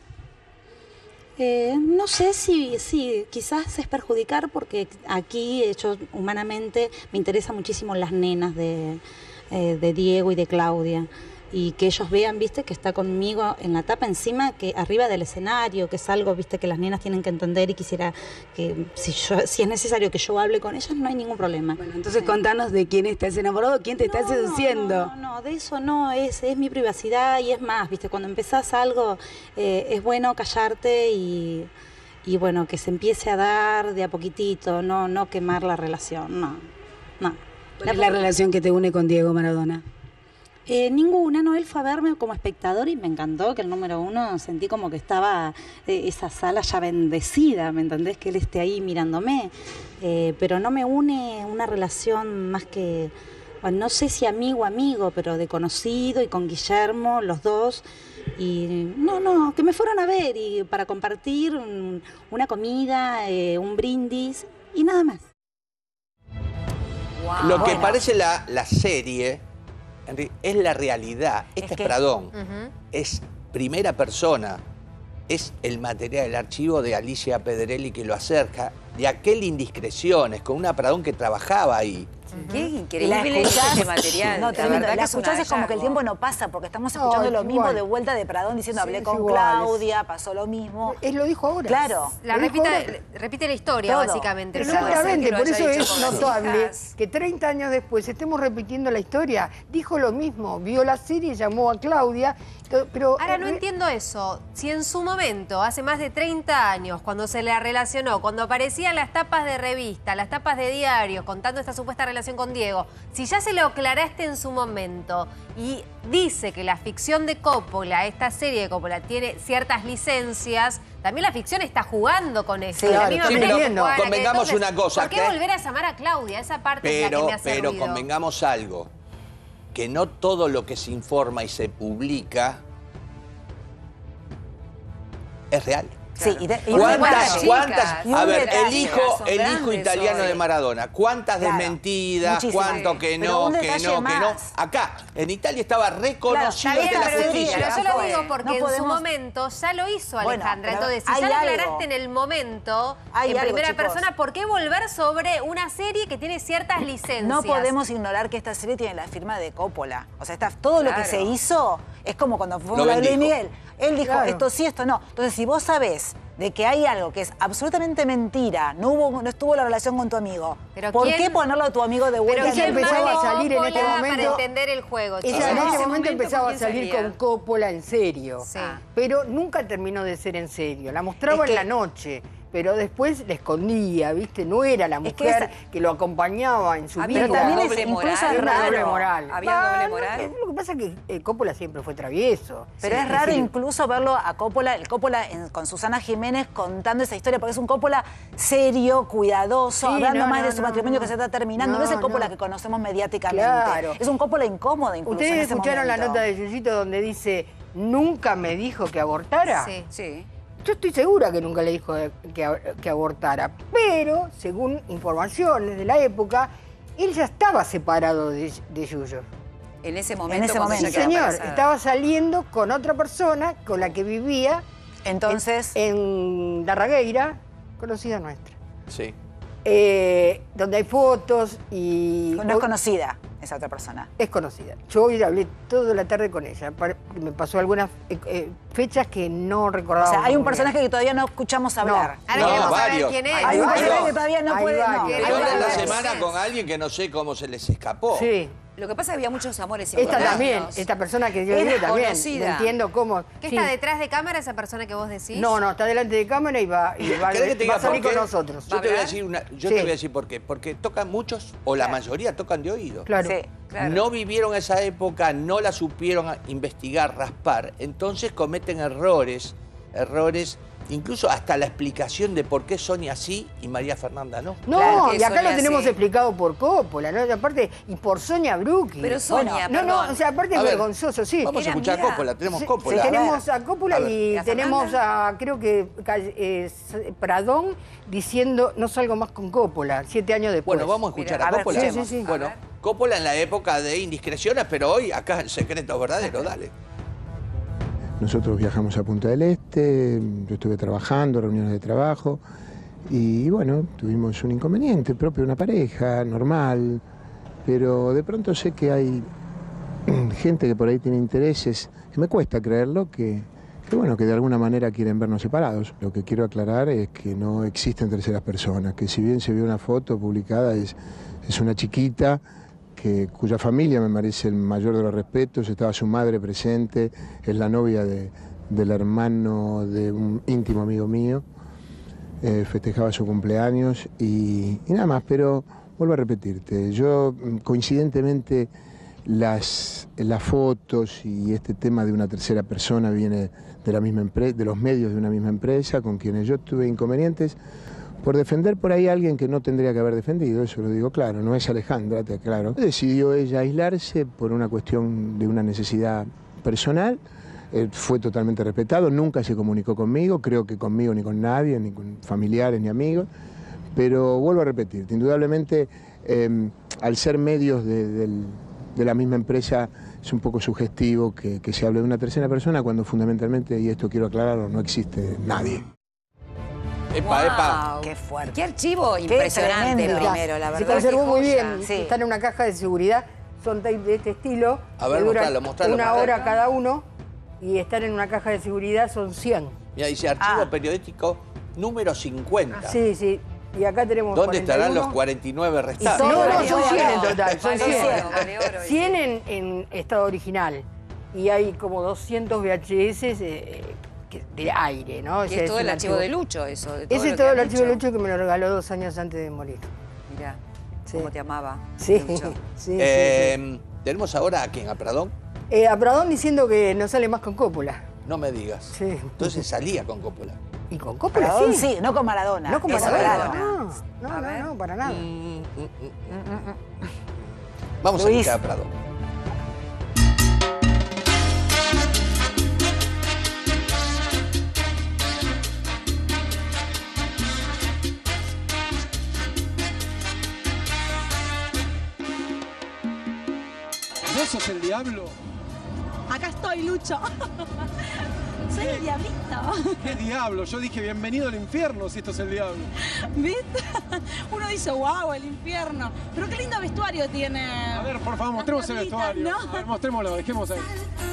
Eh, no sé si, si quizás es perjudicar porque aquí yo humanamente me interesan muchísimo las nenas de, eh, de Diego y de Claudia. Y que ellos vean, viste, que está conmigo en la tapa encima, que arriba del escenario, que es algo, viste, que las nenas tienen que entender y quisiera que si, yo, si es necesario que yo hable con ellas, no hay ningún problema. Bueno, entonces sí. Contanos de quién estás enamorado, quién te no, está seduciendo. No, no, no, de eso no, es, es mi privacidad y es más, viste, cuando empezás algo eh, es bueno callarte y, y bueno, que se empiece a dar de a poquitito, no, no quemar la relación, no, no. ¿Cuál es la relación que te une con Diego Maradona? Eh, ninguna, no, él fue a verme como espectador y me encantó que el número uno, sentí como que estaba eh, esa sala ya bendecida, ¿me entendés? Que él esté ahí mirándome, eh, pero no me une una relación más que, bueno, no sé si amigo amigo, pero de conocido y con Guillermo, los dos, y no, no, que me fueron a ver y para compartir un, una comida, eh, un brindis y nada más. Wow. Lo que bueno. parece la, la serie... es la realidad. Este es, es Pradón. Uh-huh. Es primera persona. Es el material, el archivo de Alicia Pedrelli que lo acerca de aquel Indiscreciones, con una Pradón que trabajaba ahí. Uh-huh. Qué increíble ese material. No, la verdad la escuchás es como que el tiempo no pasa, porque estamos escuchando no, lo mismo igual. De vuelta de Pradón diciendo, sí, hablé con igual, Claudia, es... pasó lo mismo. Él lo dijo ahora. Claro. La repita, repite la historia, todo. Básicamente. Exactamente, por eso es notable que treinta años después estemos repitiendo la historia. Dijo lo mismo, vio la serie, llamó a Claudia, pero... Ahora, no entiendo eso. Si en su momento, hace más de treinta años, cuando se le relacionó, cuando aparecían las tapas de revista, las tapas de diarios, contando esta supuesta relación con Diego, si ya se lo aclaraste en su momento y dice que la ficción de Coppola, esta serie de Coppola, tiene ciertas licencias, también la ficción está jugando con eso. Sí, claro, sí, pero convengamos una cosa. ¿Por qué que... volver a llamar a Claudia? Esa parte pero, es la que me hace Pero ruido. Convengamos algo, que no todo lo que se informa y se publica es real. Sí, y de, y ¿Cuántas, cuántas? A ver, detalle, el hijo, el hijo italiano hoy. de Maradona, ¿cuántas claro, desmentidas? ¿Cuánto que no, que no, más. que no? Acá, en Italia estaba reconocido claro, ante la justicia. Pero yo lo digo porque no podemos... en su momento ya lo hizo Alejandra. Bueno, entonces, si ya lo aclaraste en el momento, hay en algo, primera chicos. persona, ¿por qué volver sobre una serie que tiene ciertas licencias? No podemos ignorar que esta serie tiene la firma de Coppola. O sea, está, todo claro. lo que se hizo es como cuando fue la de Luis Miguel. Él dijo, claro. esto sí, esto no. Entonces, si vos sabés de que hay algo que es absolutamente mentira, no hubo, no estuvo la relación con tu amigo, ¿Pero ¿por quién? qué ponerlo a tu amigo de vuelta? Pero ella empezaba a salir en este momento... para entender el juego. Ella en ese momento empezaba a salir con Coppola en serio. Sí. Pero nunca terminó de ser en serio. La mostraba es que... en la noche. Pero después la escondía, ¿viste? No era la mujer es que, esa... que lo acompañaba en su ah, vida. Pero también es incluso es raro. Doble moral. ¿Había bah, doble moral? No, lo que pasa es que eh, Coppola siempre fue travieso. Pero sí, es raro sí. incluso verlo a Coppola, el Coppola en, con Susana Jiménez contando esa historia, porque es un Coppola serio, cuidadoso, sí, hablando no, más no, de su no, matrimonio no. que se está terminando. No, no es el Coppola no. que conocemos mediáticamente. Claro. Es un Coppola incómodo incluso. ¿Ustedes en ese escucharon momento. la nota de Yuyito donde dice, nunca me dijo que abortara? Sí, sí. Yo estoy segura que nunca le dijo que, que abortara, pero, según informaciones de la época, él ya estaba separado de, de Yuyo. En ese momento. En ese momento. Sí, señor, estaba saliendo con otra persona con la que vivía Entonces... En, en Darragueira, conocida nuestra. Sí. Eh, donde hay fotos y... No es conocida esa otra persona. Es conocida. Yo hoy hablé toda la tarde con ella. Me pasó algunas eh, eh, fechas que no recordaba. O sea, hay un personaje que todavía no escuchamos hablar. No, no, no varios. quién es. Hay un personaje que todavía no Hay puede... No. varios. Estoy hablando la semana con alguien que no sé cómo se les escapó. Sí. Lo que pasa es que había muchos amores Esta simultáneos. también, esta persona que yo Era digo también. conocida. No entiendo cómo. ¿Qué Sí. está detrás de cámara esa persona que vos decís? No, no, está delante de cámara y va, y va, ¿Querés que te va diga a salir por con qué? nosotros. Yo te voy a decir una, yo Sí. te voy a decir por qué. Porque tocan muchos, o la mayoría tocan de oído. Claro. Sí, claro. No vivieron esa época, no la supieron investigar, raspar. Entonces cometen errores, errores, incluso hasta la explicación de por qué Sonia sí y María Fernanda no. No, Claro que y acá Sonia lo tenemos sí. explicado por Coppola, ¿no? Y aparte, y por Sonia Brucchi. Pero Sonia, No, perdón. no, o sea, aparte A es ver, vergonzoso, sí. Vamos a Era escuchar a amiga. Coppola, tenemos Sí, Coppola. sí, tenemos a Coppola A ver. y ¿Y a tenemos Fernanda? a, creo que, eh, Pradón diciendo, no salgo más con Coppola, siete años después. Bueno, vamos a escuchar Mirá, a ver, Coppola. sí, sí, sí. Bueno, Coppola en la época de indiscreciones, pero hoy acá en Secretos Verdaderos, dale. Nosotros viajamos a Punta del Este, yo estuve trabajando, reuniones de trabajo, y bueno, tuvimos un inconveniente propio de una pareja, normal, pero de pronto sé que hay gente que por ahí tiene intereses, que me cuesta creerlo, que, que bueno, que de alguna manera quieren vernos separados. Lo que quiero aclarar es que no existen terceras personas, que si bien se vio una foto publicada, es, es una chiquita, que, cuya familia me merece el mayor de los respetos, estaba su madre presente, es la novia de, del hermano de un íntimo amigo mío, eh, festejaba su cumpleaños y, y nada más, pero vuelvo a repetirte, yo coincidentemente las, las fotos y este tema de una tercera persona viene de, la misma empre- de los medios de una misma empresa con quienes yo tuve inconvenientes por defender por ahí a alguien que no tendría que haber defendido, eso lo digo claro, no es Alejandra, te aclaro. Decidió ella aislarse por una cuestión de una necesidad personal, eh, fue totalmente respetado, nunca se comunicó conmigo, creo que conmigo ni con nadie, ni con familiares ni amigos, pero vuelvo a repetirte, indudablemente eh, al ser medios de, del, de la misma empresa es un poco sugestivo que, que se hable de una tercera persona cuando fundamentalmente, y esto quiero aclararlo, no existe nadie. Epa, Wow, epa. Qué fuerte. Qué archivo Qué impresionante tremendo. primero, la Se verdad. conservó qué muy joya. bien, Sí. están en una caja de seguridad, son tape de este estilo, A ver, que duran mostralo, mostralo, una mostralo. hora cada uno, y están en una caja de seguridad, son cien. Mira, dice archivo Ah. periodístico número cincuenta. Sí, sí, y acá tenemos ¿Dónde estarán los cuarenta y uno. cuarenta y nueve No, restantes? no, Vale son oro. cien en total, son Vale cien. oro, vale oro. cien en, en estado original, y hay como doscientos V H S eh, que- de aire, ¿no? O Y sea, es todo el un archivo de Lucho, eso. de todo Ese lo es que todo han el archivo de dicho. Lucho que me lo regaló dos años antes de morir. Mirá, Sí. cómo te amaba. Sí, Lucho. sí, sí, Eh, Tenemos ahora a quién, a Pradón. sí. Eh, a Pradón diciendo que no sale más con Coppola. No me digas. Sí. Entonces salía con Coppola. Y con Coppola Maradona, sí. sí, no con Maradona. No con Eso, Maradona. Maradona. No, no, no, no, para nada. Vamos Luis. a escuchar a Pradón. ¿Vos sos el diablo? Acá estoy, Lucho. Soy el diablito. ¿Qué diablo? Yo dije bienvenido al infierno si esto es el diablo. ¿Viste? Uno dice, wow, el infierno. Pero qué lindo vestuario tiene. A ver, por favor, mostremos el vestuario. ¿no? A ver, mostrémoslo, dejemos ahí.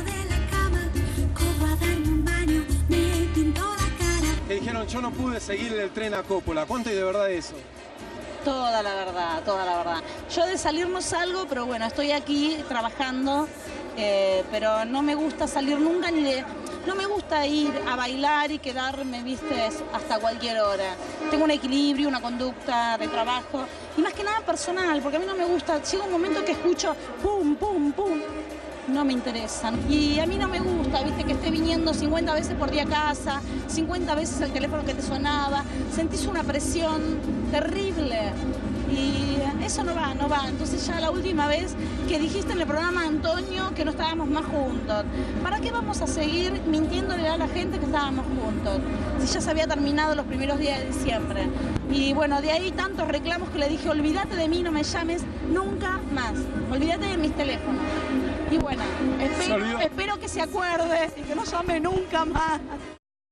Que dijeron, yo no pude seguirle el tren a Coppola. ¿Cuánto hay de verdad de eso? Toda la verdad, toda la verdad. Yo de salir no salgo, pero bueno, estoy aquí trabajando, eh, pero no me gusta salir nunca ni de... No me gusta ir a bailar y quedarme, viste, hasta cualquier hora. Tengo un equilibrio, una conducta de trabajo y más que nada personal, porque a mí no me gusta. Llega un momento que escucho pum, pum, pum. No me interesan. Y a mí no me gusta, viste, que esté viniendo cincuenta veces por día a casa, cincuenta veces el teléfono que te sonaba. Sentís una presión terrible. Y eso no va, no va. Entonces ya la última vez que dijiste en el programa, Antonio, que no estábamos más juntos. ¿Para qué vamos a seguir mintiéndole a la gente que estábamos juntos? Si ya se había terminado los primeros días de diciembre. Y bueno, de ahí tantos reclamos que le dije, olvídate de mí, no me llames nunca más. Olvídate de mis teléfonos. Y bueno, espero, espero que se acuerde y que no llame nunca más.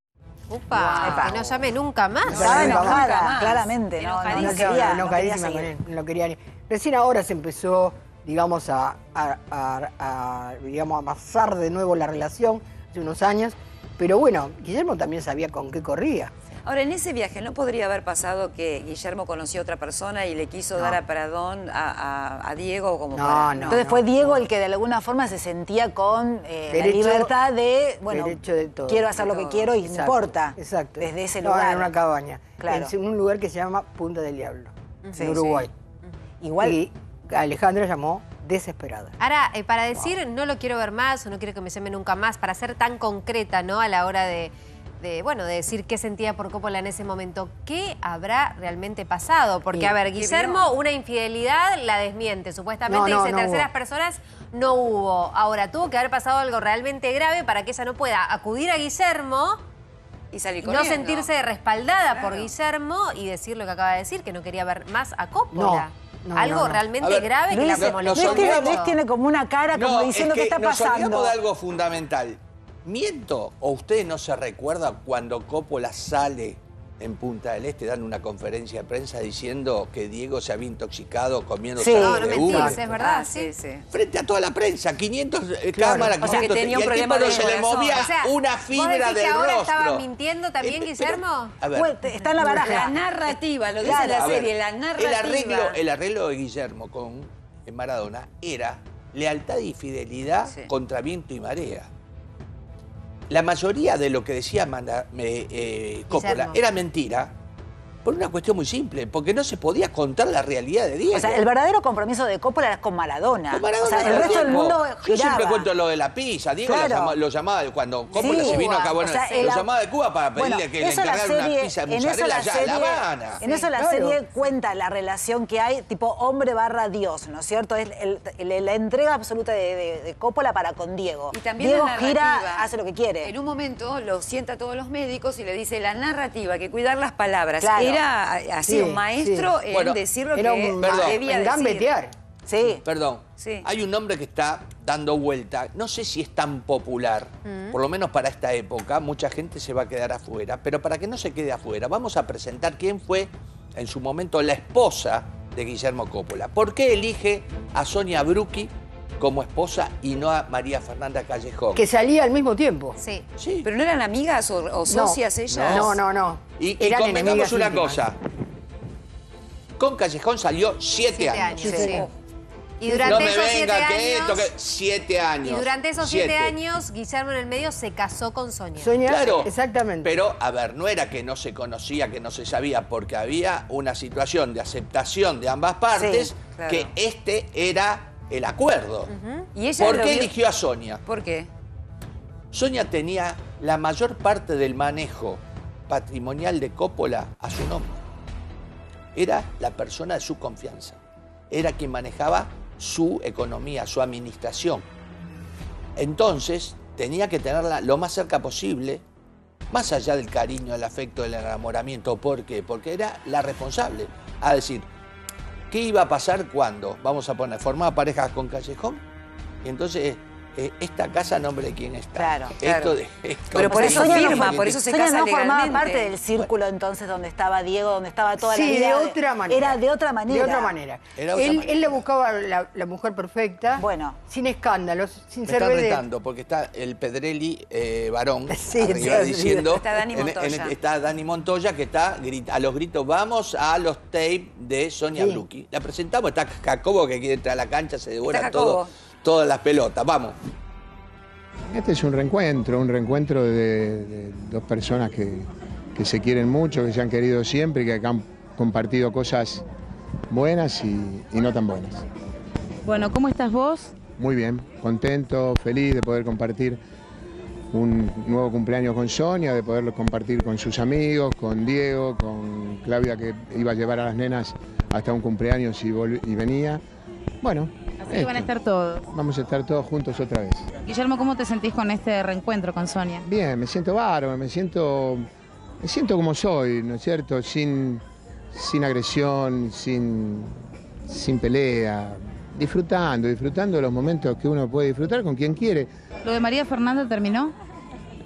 Upa, Epa. que no llame nunca más. Estaba enojada, Nunca más. claramente. No, no, no Enojadísima. quería, no quería Enojadísima con seguir. él, no quería ni- Recién ahora se empezó, digamos, a, a- a- a, digamos, a amasar de nuevo la relación, hace unos años. Pero bueno, Guillermo también sabía con qué corría. Ahora, en ese viaje, ¿no podría haber pasado que Guillermo conoció a otra persona y le quiso No. dar a perdón a, a- a Diego como No, para... no. Entonces fue Diego el que de alguna forma se sentía con eh, la Derecho- libertad de, bueno, derecho de todo, quiero hacer de lo que todo. quiero y no Exacto, importa. Exacto. Desde ese Estaban lugar. en una cabaña, Claro. en un lugar que se llama Punta del Diablo, Sí, en Uruguay. sí. Igual. Y Alejandra llamó desesperada. Ahora, eh, para decir no lo quiero ver más o no quiero que me llame nunca más, para ser tan concreta, ¿no? A la hora de, de, bueno, de decir qué sentía por Coppola en ese momento, ¿qué habrá realmente pasado? Porque, Sí. a ver, ¿Qué Guillermo, una infidelidad la desmiente. Supuestamente No, no, dice no terceras hubo. personas, no hubo. Ahora, tuvo que haber pasado algo realmente grave para que ella no pueda acudir a Guillermo y salir no corriendo. sentirse respaldada por Claro. Guillermo y decir lo que acaba de decir, que no quería ver más a Coppola. No, no, algo no, no. realmente A ver, grave que Luis, la no- molestó. nos Luis tiene, olvidamos- Luis tiene como una cara como No, diciendo es que qué está nos olvidamos pasando. de algo fundamental. ¿Miento o usted no se recuerda cuando Coppola sale en Punta del Este dando una conferencia de prensa diciendo que Diego se había intoxicado comiendo Sí. salami No, no de mentís, uva? es verdad, Ah, sí. sí, sí. Frente a toda la prensa, quinientas eh, Claro. cámaras, O sea, que quinientos, tenía un y al problema tipo no de se le corazón. movía O sea, una ¿vos fibra decís que del ahora rostro. estaba mintiendo también Eh, pero- Guillermo? A ver, Bueno, está en la La baraja. narrativa, lo dice Claro. la a ver, serie, la narrativa. el arreglo, el arreglo de Guillermo con Maradona era lealtad y fidelidad Sí. contra viento y marea. La mayoría de lo que decía Manda- me- eh, Coppola Guillermo. era mentira por una cuestión muy simple, porque no se podía contar la realidad de Diego. O sea, el verdadero compromiso de Coppola era con Maradona. Con Maradona o sea, todo el resto del tiempo. mundo Yo siempre giraba. cuento lo de la pizza. Diego Claro. lo, llama- lo llamaba cuando Coppola Sí, se vino acá, Cuba. bueno, O sea, lo el- llamaba de Cuba para pedirle Bueno, que le eso la encargara una serie- pizza de en eso mozzarella la allá en La serie- Habana. En eso la claro. serie cuenta la relación que hay, tipo hombre barra Dios, ¿no es cierto? Es el- el- la entrega absoluta de, de- de Coppola para con Diego. Y también Diego la narrativa. gira, hace lo que quiere. En un momento lo sienta a todos los médicos y le dice la narrativa, que cuidar las palabras. Claro. Era así Sí, un maestro en Bueno, decir lo Era que un Perdón. debía en decir. gambetear. Sí. Perdón, Sí. hay un nombre que está dando vuelta, no sé si es tan popular, por lo menos para esta época, mucha gente se va a quedar afuera, pero para que no se quede afuera, vamos a presentar quién fue en su momento la esposa de Guillermo Coppola. ¿Por qué elige a Sonia Brucchi como esposa y no a María Fernanda Callejón? Que salía al mismo tiempo. Sí. Sí. ¿Pero no eran amigas o, o socias ellas? No, no, no. Y, y Eran convengamos enemigas una íntimas. cosa, con Callejón salió siete, Siete años. años, Sí, sí. sí. Y durante No me esos venga siete que esto, años... que siete años. Y durante esos siete, años, Guillermo en el medio se casó con Sonia. Soña, Claro, exactamente. pero a ver, no era que no se conocía, que no se sabía, porque había una situación de aceptación de ambas partes, Sí, claro. que este era el acuerdo. Y ella ¿Por lo qué vio- eligió a Sonia? ¿Por qué? Sonia tenía la mayor parte del manejo patrimonial de Coppola a su nombre. Era la persona de su confianza. Era quien manejaba su economía, su administración. Entonces, tenía que tenerla lo más cerca posible, más allá del cariño, el afecto, el enamoramiento. ¿Por qué? Porque era la responsable. A decir, ¿qué iba a pasar cuando? Vamos a poner, formaba parejas con Callejón, y entonces eh, esta casa a nombre de quién está. Claro, Esto claro. de- Pero por como- eso como- firma, como- por eso se Sonia casa no formaba legalmente. parte del círculo entonces donde estaba Diego, donde estaba toda Sí, la vida. de otra manera. Era de otra manera. De otra manera. Era otra él, manera. él le buscaba la, la mujer perfecta, Bueno. sin escándalos, sin Me ser están vedette. retando porque está el Pedrelli eh, varón Sí, arriba sí, diciendo. Está Dani en- en- Montoya. está Dani Montoya que está grit- a los gritos, vamos a los tapes de Sonia Sí. Brucchi. La presentamos, está Jacobo que quiere entrar a la cancha, se devora Está todo, Jacobo. todas las pelotas. Vamos. Este es un reencuentro, un reencuentro de, de dos personas que, que se quieren mucho, que se han querido siempre y que han compartido cosas buenas y, y no tan buenas. Bueno, ¿cómo estás vos? Muy bien, contento, feliz de poder compartir un nuevo cumpleaños con Sonia, de poderlo compartir con sus amigos, con Diego, con Claudia que iba a llevar a las nenas hasta un cumpleaños y, volv- y venía. Bueno, Así que van a esto. estar todos. Vamos a estar todos juntos otra vez. Guillermo, ¿cómo te sentís con este reencuentro con Sonia? Bien, me siento bárbaro, me siento, me siento como soy, ¿no es cierto? Sin, sin agresión, sin, sin pelea, disfrutando, disfrutando de los momentos que uno puede disfrutar con quien quiere. ¿Lo de María Fernanda terminó?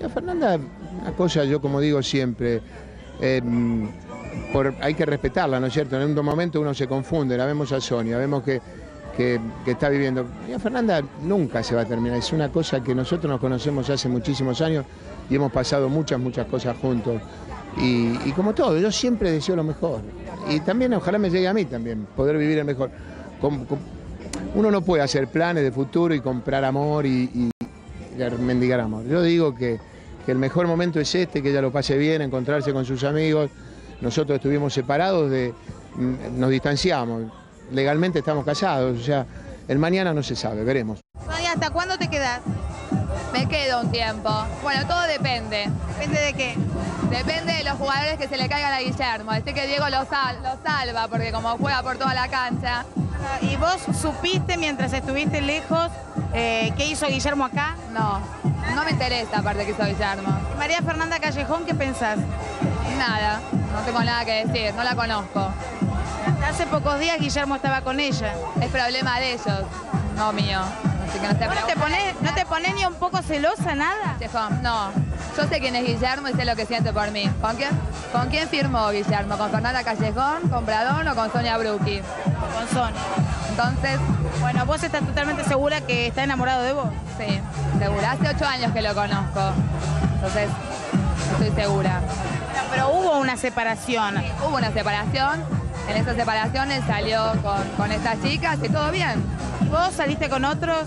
A Fernanda, una cosa, yo como digo siempre, eh, por, hay que respetarla, ¿no es cierto? En un momento uno se confunde, la vemos a Sonia, vemos que, que, que está viviendo. Y a Fernanda nunca se va a terminar, es una cosa que nosotros nos conocemos hace muchísimos años y hemos pasado muchas, muchas cosas juntos. Y, y como todo, yo siempre deseo lo mejor. Y también ojalá me llegue a mí también, poder vivir el mejor. Con, con, uno no puede hacer planes de futuro y comprar amor y, y, y mendigar amor. Yo digo que, que el mejor momento es este, que ella lo pase bien, encontrarse con sus amigos. Nosotros estuvimos separados, de, nos distanciamos. Legalmente estamos casados, o sea, el mañana no se sabe, veremos. Sonia, ¿hasta cuándo te quedas? Me quedo un tiempo. Bueno, todo depende. ¿Depende de qué? Depende de los jugadores que se le caigan a Guillermo. Así que Diego lo, sal, lo salva, porque como juega por toda la cancha. ¿Y vos supiste mientras estuviste lejos eh, qué hizo Guillermo acá? No, no me interesa aparte qué hizo Guillermo. ¿Y María Fernanda Callejón, qué pensás? Nada, no tengo nada que decir, no la conozco. Hace pocos días Guillermo estaba con ella. Es problema de ellos, no mío. Así que no, te ¿No, te pones, ¿No te pones ni un poco celosa, nada? Callejón, no. Yo sé quién es Guillermo y sé lo que siente por mí. ¿Con quién? ¿Con quién firmó Guillermo? ¿Con Fernanda Callejón, con Bradón o con Sonia Brucchi? Con Sonia. Entonces... Bueno, ¿vos estás totalmente segura que está enamorado de vos? Sí, segura. Hace ocho años que lo conozco. Entonces, estoy segura. Bueno, pero hubo una separación. Sí, hubo una separación. En esa separación él salió con, con estas chicas y todo bien. ¿Vos saliste con otros?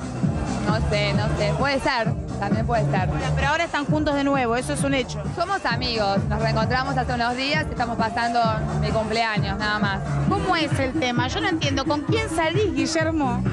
No sé, no sé. Puede ser, también puede ser. Bueno, pero ahora están juntos de nuevo, eso es un hecho. Somos amigos, nos reencontramos hace unos días y estamos pasando mi cumpleaños, nada más. ¿Cómo es el tema? Yo no entiendo. ¿Con quién salís, Guillermo?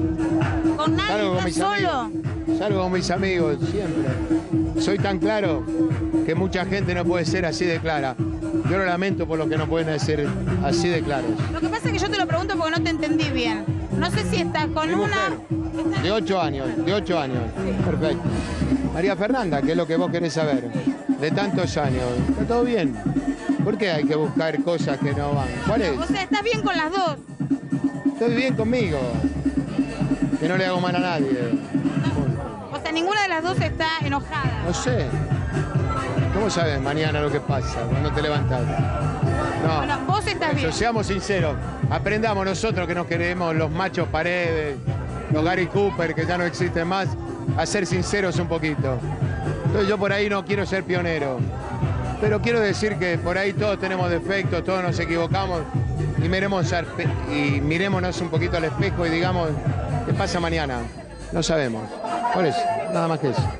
¿Con nadie? Salgo con mis solo? amigos. Salgo con mis amigos, siempre. Soy tan claro que mucha gente no puede ser así de clara. Yo lo lamento por lo que no pueden ser así de claros. Lo que pasa es que yo te lo pregunto porque no te entendí bien. No sé si estás con Mi una... mujer, de ocho años, de ocho años. Perfecto. María Fernanda, ¿qué es lo que vos querés saber? De tantos años. ¿Está todo bien? ¿Por qué hay que buscar cosas que no van? ¿Cuál es? O sea, ¿estás bien con las dos? Estoy bien conmigo. Que no le hago mal a nadie. O sea, ninguna de las dos está enojada. No sé. ¿Cómo sabes mañana lo que pasa cuando te levantas? No. Bueno, vos estás bien. Seamos sinceros. Aprendamos nosotros que nos queremos, los machos Paredes, los Gary Cooper, que ya no existen más, a ser sinceros un poquito. Entonces yo por ahí no quiero ser pionero. Pero quiero decir que por ahí todos tenemos defectos, todos nos equivocamos y, miremos al, y mirémonos un poquito al espejo y digamos, ¿qué pasa mañana? No sabemos. Por eso, nada más que eso.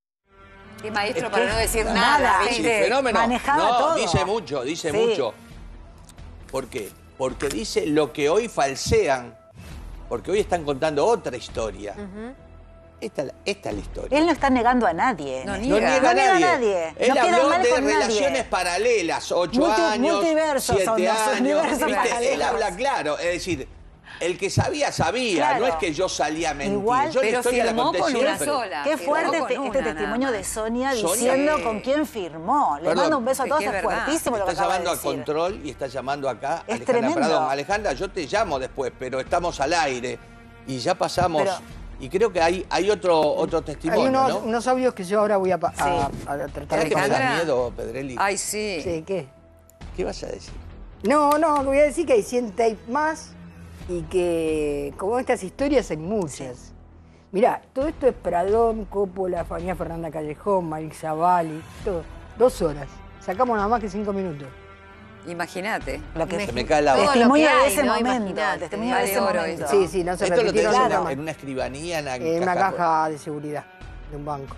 Qué maestro Es para que no decir nada, nada, sí, ¿viste? fenómeno. Manejaba no, todo. dice mucho, dice Sí. mucho. ¿Por qué? Porque dice lo que hoy falsean, porque hoy están contando otra historia. Uh-huh. esta, esta es la historia. Él no está negando a nadie. No niega, no niega no niega a nadie. a nadie. Él no queda habló mal de con relaciones nadie. paralelas, ocho Multi- años, multiversos son siete los años. universos ¿Viste? paralelos. Él habla claro, es decir, el que sabía, sabía. Claro. No es que yo salía a mentir. Igual, yo la pero historia la firmó conté con una siempre. sola. Qué fuerte este, este testimonio de Sonia diciendo Sonia, con quién firmó. Le Perdón. mando un beso a Es todos, que es es verdad. fuertísimo lo que Está acaba de llamando a decir. control y está llamando acá Es Alejandra tremendo. Pradón. Alejandra, yo te llamo después, pero estamos al aire y ya pasamos. Pero- y creo que hay, hay otro, otro testimonio, Hay unos, ¿no? unos audios que yo ahora voy a, pa- a- a tratar ¿Sabes de que me da pasar. miedo, Pedrelli? Ay, sí. Sí, ¿qué? ¿Qué vas a decir? No, no, voy a decir que hay cien tapes más y que como estas historias hay muchas. Mirá, todo esto es Pradón, Coppola, María Fernanda Callejón, Marisa Bali, todo. Dos horas. Sacamos nada más que cinco minutos. Imagínate. Lo que- Se me cae la boca. Testimonio Todo lo que de hay, ese ¿no? momento, Imagínate, testimonio de vale ese oro momento. eso. Sí, sí, no se Esto lo repitieron tenés en nunca una, más. en una escribanía, en una, En una caja- caja de seguridad de un banco.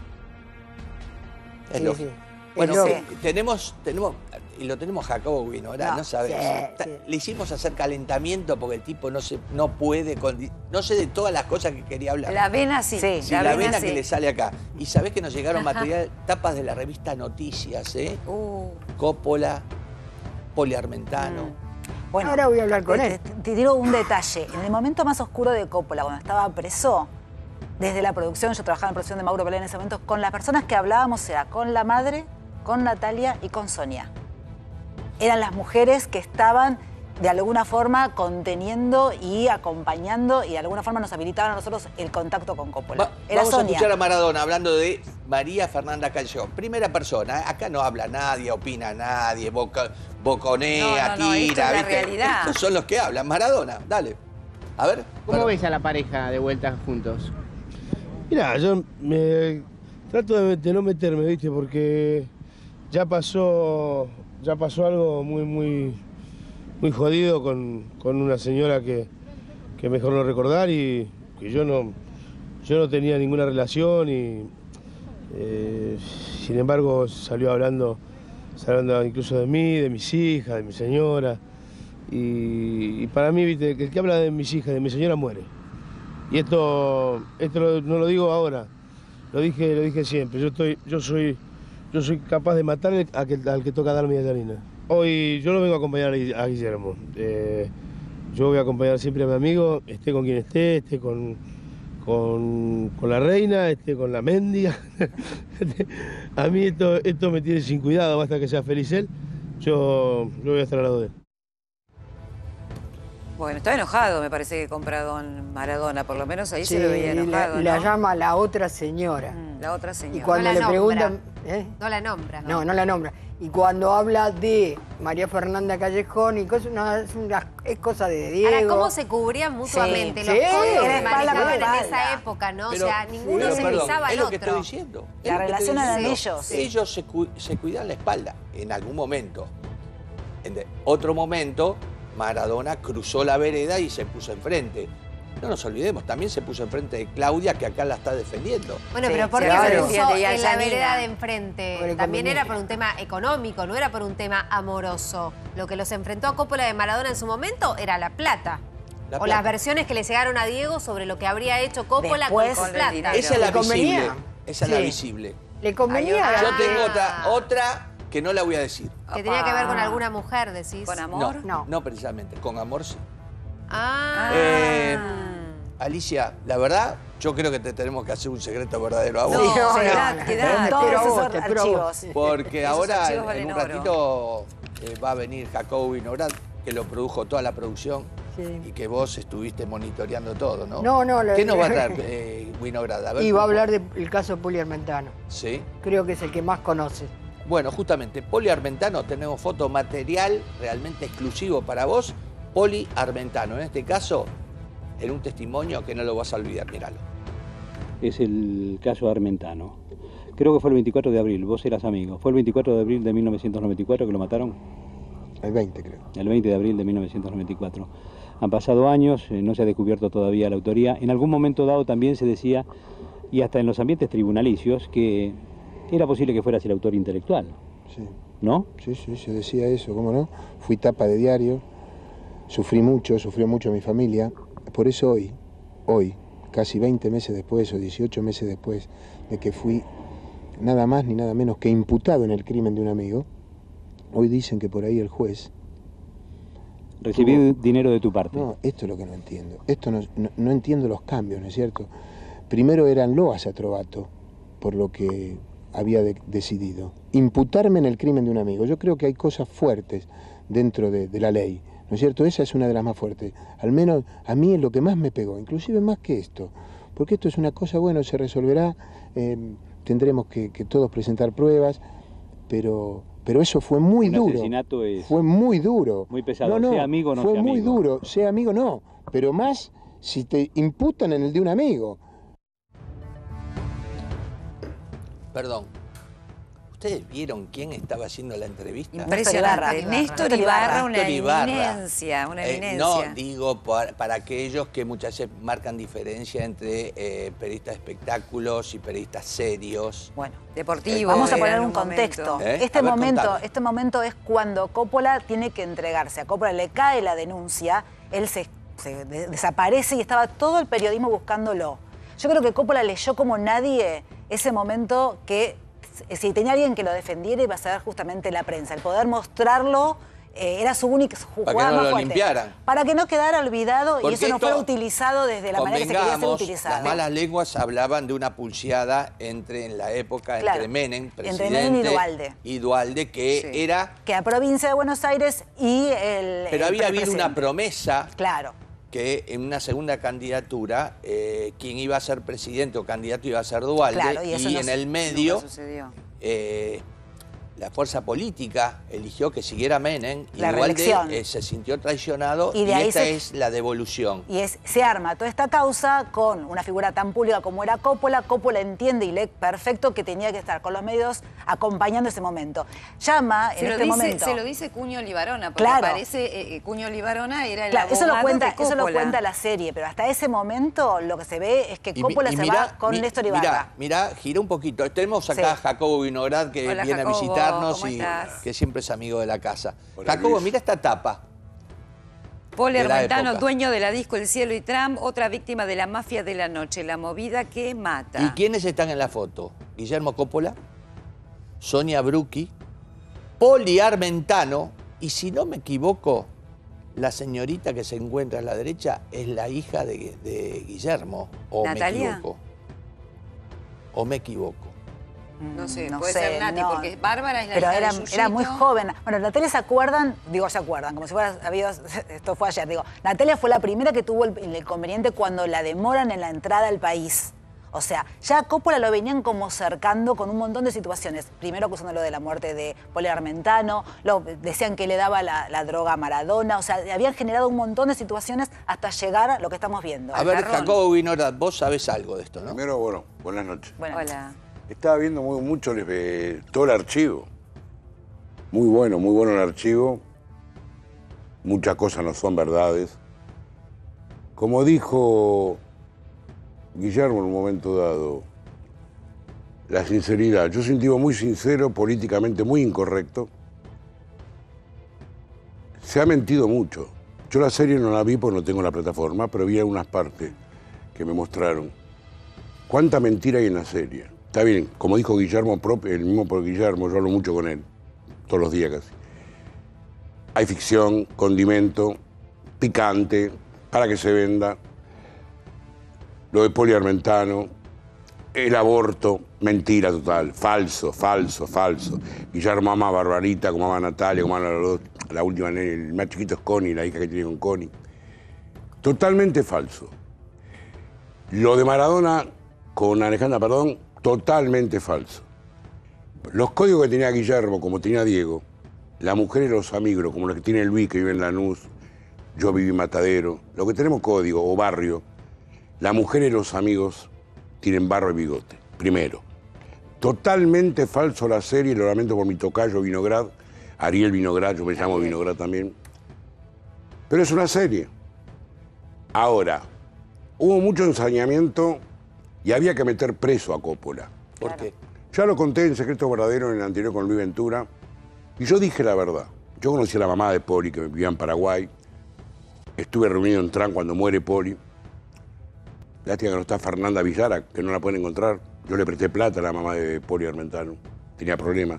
Es Sí, lógico. sí. Bueno, Es eh, lógico. tenemos, tenemos, y lo tenemos Jacobo Guinorá, no, No, sabes. sí, Está- sí. Le hicimos hacer calentamiento porque el tipo no se, no puede, con- no sé de todas las cosas que quería hablar. La vena sí. Sí, la la, vena vena sí. que le sale acá. Y sabés que nos llegaron Ajá. material, tapas de la revista Noticias, ¿eh? Uh. Coppola, Poli Armentano. Bueno, Ahora voy a hablar con te, él. Te, te digo un detalle. En el momento más oscuro de Coppola, cuando estaba preso, desde la producción, yo trabajaba en la producción de Mauro Pelé en ese momento, con las personas que hablábamos era con la madre, con Natalia y con Sonia. Eran las mujeres que estaban de alguna forma conteniendo y acompañando y de alguna forma nos habilitaban a nosotros el contacto con Coppola. Va, Era vamos Sonia. a escuchar a Maradona hablando de María Fernanda Callejón. Primera persona, ¿eh? Acá no habla nadie, opina nadie, boca, boconea, No, no, no, esto tira. es la ¿viste? realidad. Estos son los que hablan. Maradona, dale. A ver. ¿Cómo Perdón. ves a la pareja de vuelta juntos? Mira, yo me trato de, de no meterme, ¿viste? Porque ya pasó, ya pasó algo muy, muy, muy jodido con, con una señora que, que mejor no recordar y que yo no, yo no tenía ninguna relación y eh, sin embargo salió hablando, salió hablando incluso de mí, de mis hijas, de mi señora. Y, y para mí, viste, que el que habla de mis hijas, de mi señora, muere. Y esto, esto lo- no lo digo ahora, lo dije, lo dije siempre. Yo estoy, yo soy, yo soy capaz de matar a que- al que toca darme media. Hoy yo no vengo a acompañar a Gui- a Guillermo. Eh, yo voy a acompañar siempre a mi amigo, esté con quien esté, esté con, con, con la reina, esté con la mendiga. A mí esto, esto me tiene sin cuidado, basta que sea feliz él. Yo, yo voy a estar al lado de él. Bueno, está enojado, me parece que compra Don Maradona, por lo menos ahí Sí, se lo veía enojado, la, la ¿no? llama la otra señora. Mm, la otra señora. Y cuando No la le nombra. preguntan... ¿eh? No la nombra. No, no la nombra. Y cuando habla de María Fernanda Callejón y cosas, no, es, una, es cosa de Diego. Ahora, ¿cómo se cubrían mutuamente Sí, los sí. códigos Era que espalda con manejaban en espalda. esa época, ¿no? Pero- o sea, ninguno pero, se perdón, pisaba es al lo que otro. estoy diciendo. es La lo que estoy relación eran diciendo. ellos. Ellos se, cu- se cuidan la espalda en algún momento. En de- otro momento, Maradona cruzó la vereda y se puso enfrente. No nos olvidemos, también se puso enfrente de Claudia, que acá la está defendiendo. Bueno, Sí, pero ¿por qué claro. se puso Defiende ya en la Yanina. vereda de enfrente? Por el También era conveniente. por un tema económico, no era por un tema amoroso. Lo que los enfrentó a Coppola de Maradona en su momento era la plata. La o plata. las versiones que le llegaron a Diego sobre lo que habría hecho Coppola Después, con, con el plata. dinero. Esa es la ¿Le convenía? visible. Esa es la Sí. visible. Le convenía. Hay Yo otra- tengo Ah. otra, otra que no la voy a decir. Que tenía que ver con Ah. alguna mujer, decís. ¿Con No, amor? no, No. precisamente. Con amor sí. Ah. Eh, Alicia, la verdad, yo creo que te tenemos que hacer un secreto verdadero a vos. No, Sí, no, quedá, no, no. quedá. Te Todos espero a esos vos, te espero a vos. archivos. Porque Esos ahora, archivos en valen un oro. ratito, eh, va a venir Jacobo Vinograd, que lo produjo toda la producción Sí. y que vos estuviste monitoreando todo, ¿no? No, no, lo- ¿Qué nos va a traer eh, Vinograd? A ver, Y va a por hablar del caso Poli Armentano. Sí. Creo que es el que más conoce. Bueno, justamente, Poli Armentano, tenemos fotomaterial realmente exclusivo para vos. Poli Armentano, en este caso, en un testimonio que no lo vas a olvidar, míralo. Es el caso Armentano. Creo que fue el veinticuatro de abril, vos eras amigo. ¿Fue el veinticuatro de abril de mil novecientos noventa y cuatro que lo mataron? El veinte, creo. El veinte de abril de mil novecientos noventa y cuatro. Han pasado años, eh, no se ha descubierto todavía la autoría. En algún momento dado también se decía, y hasta en los ambientes tribunalicios, que era posible que fueras el autor intelectual, Sí. ¿no? Sí, sí, se decía eso, ¿cómo no? Fui tapa de diario, sufrí mucho, sufrió mucho mi familia. Por eso hoy, hoy, casi veinte meses después o dieciocho meses después de que fui nada más ni nada menos que imputado en el crimen de un amigo, hoy dicen que por ahí el juez... Recibí tuvo- dinero de tu parte. No, esto es lo que no entiendo. Esto no, no, no entiendo los cambios, ¿no es cierto? Primero eran loas a Trovato, por lo que había de- decidido. Imputarme en el crimen de un amigo. Yo creo que hay cosas fuertes dentro de, de la ley, ¿no es cierto? Esa es una de las más fuertes. Al menos a mí es lo que más me pegó, inclusive más que esto. Porque esto es una cosa, bueno, se resolverá, eh, tendremos que, que todos presentar pruebas, pero... Pero eso fue muy Un duro. asesinato es Fue muy duro. muy pesado. No, no, Sea amigo o no fue sea muy amigo. duro. Sea amigo no, pero más si te imputan en el de un amigo. Perdón. ¿Ustedes vieron quién estaba haciendo la entrevista? Impresionante. Néstor Ibarra, una Néstor Ibarra. eminencia, una Eh, eminencia. no, digo para, para aquellos que muchas veces marcan diferencia entre eh, periodistas de espectáculos y periodistas serios. Bueno, deportivo. Vamos a era poner en un un contexto. momento. ¿Eh? Este A ver, momento, contame. este momento es cuando Coppola tiene que entregarse. A Coppola le cae la denuncia, él se, se de- desaparece y estaba todo el periodismo buscándolo. Yo creo que Coppola leyó como nadie ese momento que si tenía alguien que lo defendiera iba a ser justamente la prensa, el poder mostrarlo Eh, era su única jugada Para que no más lo fuerte. limpiaran. Para que no quedara olvidado Porque y eso no esto, fuera utilizado desde la manera que se quería ser convengamos, utilizado. las malas lenguas hablaban de una pulseada entre, en la época, Claro. entre Menem, presidente, Entre Menem y Duhalde. y Duhalde, que Sí. era... Que la provincia de Buenos Aires y el... Pero el había habido presidente. una promesa Claro. que en una segunda candidatura, eh, quien iba a ser presidente o candidato iba a ser Duhalde, Claro, y y, eso no en su- el medio... nunca sucedió. eh, la fuerza política eligió que siguiera Menem y La Duhalde reelección. eh, se sintió traicionado Y y, de ahí esta se- es la devolución. Y es, se arma toda esta causa con una figura tan pública como era Coppola. Coppola entiende y lee perfecto que tenía que estar con los medios acompañando ese momento. Llama en Se lo, este dice, momento... se lo dice Cuño Libarona, porque Claro. parece eh, Cuño Libarona era el Claro, eso lo abogado cuenta, de eso lo Coppola. cuenta la serie, pero hasta ese momento lo que se ve es que Y mi- Coppola y se mirá, va con mi- Néstor Ibarra. Mirá, mirá, gira un poquito. Tenemos acá Sí. a Jacobo Vinograd, que Hola, viene Jacobo, a visitarnos ¿cómo y estás? que siempre es amigo de la casa. Hola, Jacobo, Luis. mira esta tapa. Poli de la Armentano, época. dueño de la disco El Cielo y Trump, otra víctima de la mafia de la noche, la movida que mata. ¿Y quiénes están en la foto? Guillermo Coppola, Sonia Brucchi, Poli Armentano, y si no me equivoco, la señorita que se encuentra a la derecha es la hija de, de Guillermo. ¿O ¿Natalia? me equivoco? ¿O me equivoco? No sé, No puede sé, ser Nati, no. porque Bárbara es la Pero hija era, de Yuyito. era muy joven. Bueno, Natalia se acuerdan, digo, se acuerdan, como si fuera habido, esto fue ayer, digo, Natalia fue la primera que tuvo el, el inconveniente cuando la demoran en la entrada al país. O sea, ya a Coppola lo venían como cercando con un montón de situaciones. Primero acusándolo de la muerte de Poli Armentano, lo, decían que le daba la, la droga a Maradona, o sea, habían generado un montón de situaciones hasta llegar a lo que estamos viendo. A ver, Jacobo Vinograd, vos sabés algo de esto, ¿no? Primero, bueno, buenas noches. Bueno. Hola. Estaba viendo muy, mucho eh, todo el archivo. Muy bueno, muy bueno el archivo. Muchas cosas no son verdades. Como dijo Guillermo en un momento dado, la sinceridad. Yo soy un tipo muy sincero, políticamente muy incorrecto. Se ha mentido mucho. Yo la serie no la vi porque no tengo la plataforma, pero vi algunas partes que me mostraron. ¿Cuánta mentira hay en la serie? Está bien, como dijo Guillermo, propio, el mismo por Guillermo, yo hablo mucho con él, todos los días casi. Hay ficción, condimento, picante, para que se venda. Lo de Poli Armentano, el aborto, mentira total, falso, falso, falso. Guillermo ama a Barbarita, como ama a Natalia, como ama a los dos. La última, el más chiquito es Connie, la hija que tiene con Connie. Totalmente falso. Lo de Maradona con Alejandra, perdón, totalmente falso. Los códigos que tenía Guillermo, como tenía Diego, la mujer y los amigos, como los que tiene Luis, que vive en Lanús, yo viví en Matadero, lo que tenemos código o barrio, la mujer y los amigos tienen barro y bigote, primero. Totalmente falso la serie, lo lamento por mi tocayo Vinograd, Ariel Vinograd, yo me llamo Vinograd también. Pero es una serie. Ahora, hubo mucho ensañamiento y había que meter preso a Coppola. ¿Por qué? Ya lo conté en Secreto Verdadero en el anterior con Luis Ventura. Y yo dije la verdad. Yo conocí a la mamá de Poli, que vivía en Paraguay. Estuve reunido en Tran cuando muere Poli. Lástima que no está Fernanda Villara, que no la pueden encontrar. Yo le presté plata a la mamá de Poli Armentano. Tenía problemas.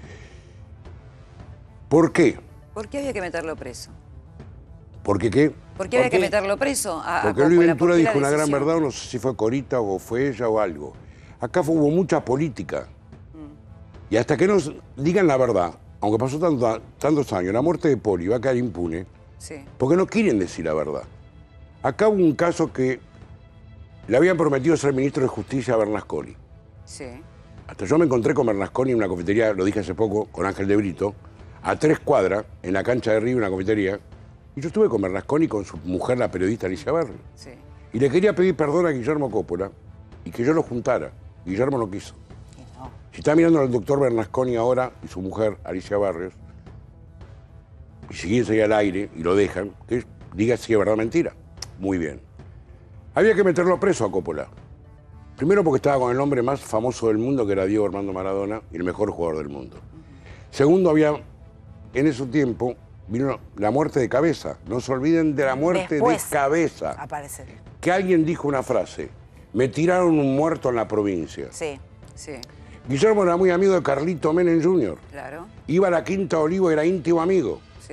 ¿Por qué? ¿Por qué había que meterlo preso? ¿Por qué qué? ¿Por qué había que meterlo preso a, a Porque Coppola? Luis ¿Por Ventura qué la dijo una gran decisión? verdad, no sé si fue Corita o fue ella o algo. Acá fue- hubo mucha política. Mm. Y hasta que nos digan la verdad, aunque pasó tanto- tantos años, la muerte de Poli va a quedar impune, Sí. porque no quieren decir la verdad. Acá hubo un caso que le habían prometido ser ministro de Justicia a Bernasconi. Sí. Hasta yo me encontré con Bernasconi en una cafetería, lo dije hace poco, con Ángel de Brito, a tres cuadras, en la cancha de Río, una cafetería, y yo estuve con Bernasconi, con su mujer, la periodista Alicia Barrio. Sí. Y le quería pedir perdón a Guillermo Coppola y que yo lo juntara. Guillermo no quiso. Si está mirando al doctor Bernasconi ahora y su mujer, Alicia Barrios, y siguiese ahí al aire y lo dejan, que diga si es verdad o mentira. Muy bien. Había que meterlo preso a Coppola. Primero porque estaba con el hombre más famoso del mundo, que era Diego Armando Maradona, y el mejor jugador del mundo. Segundo, había, en ese tiempo, vino la muerte de Cabeza. No se olviden de la muerte Después de Cabeza. aparece. Que alguien dijo una frase, me tiraron un muerto en la provincia. Sí. Sí, Guillermo era muy amigo de Carlito Menem junior claro. Iba a la Quinta Olivo, era íntimo amigo. Sí.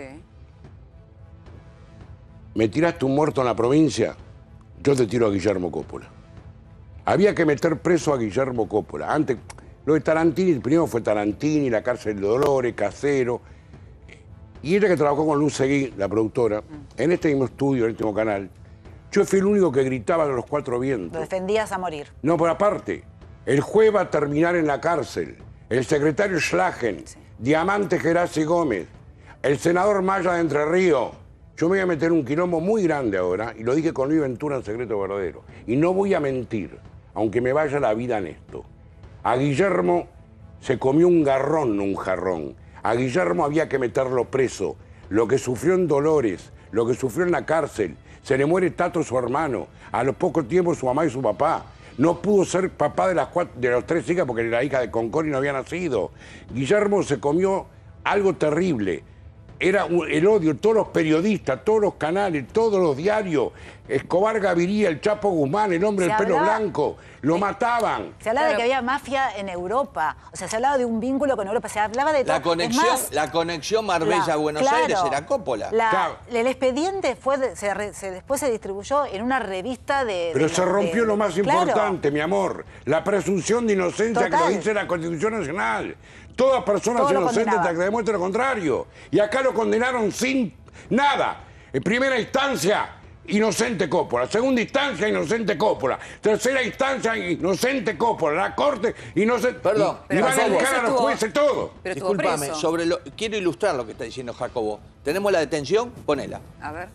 Me tiraste un muerto en la provincia, yo te tiro a Guillermo Coppola. Había que meter preso a Guillermo Coppola. Antes, lo de Tarantini, primero fue Tarantini, La cárcel de Dolores, Casero. Y ella que trabajó con Luz Seguí, la productora, mm. en este mismo estudio, en este mismo canal, yo fui el único que gritaba de los cuatro vientos. Lo defendías a morir. No, pero aparte, el juez va a terminar en la cárcel, el secretario Schlagen, sí. Diamante Gerasi Gómez, el senador Maya de Entre Ríos. Yo me voy a meter un quilombo muy grande ahora, y lo dije con Luis Ventura en Secreto Verdadero. Y no voy a mentir, aunque me vaya la vida en esto. A Guillermo se comió un garrón, no un jarrón. A Guillermo había que meterlo preso. Lo que sufrió en Dolores, lo que sufrió en la cárcel. Se le muere Tato, su hermano. A los pocos tiempos su mamá y su papá. No pudo ser papá de las cuatro, de los tres hijas porque la hija de Conconi no había nacido. Guillermo se comió algo terrible. Era el odio, todos los periodistas, todos los canales, todos los diarios. Escobar Gaviria, el Chapo Guzmán, el hombre del pelo blanco, lo mataban. Se hablaba claro. de que había mafia en Europa, o sea, se hablaba de un vínculo con Europa, se hablaba de todo. La conexión, más, la conexión Marbella-Buenos claro, Aires era Coppola. La, claro. El expediente fue de, se, se, después se distribuyó en una revista de... Pero de, se rompió de, lo más importante, claro. mi amor, la presunción de inocencia Total. que lo dice la Constitución Nacional. Todas personas inocentes te demuestran lo contrario. Y acá lo condenaron sin nada. En primera instancia, inocente Coppola. Segunda instancia, inocente Coppola. Tercera instancia, inocente Coppola. La corte, inocente... Perdón. Y, y van a buscar a los jueces todo. Discúlpame, sobre lo, quiero ilustrar lo que está diciendo Jacobo. ¿Tenemos la detención? Ponela. A ver.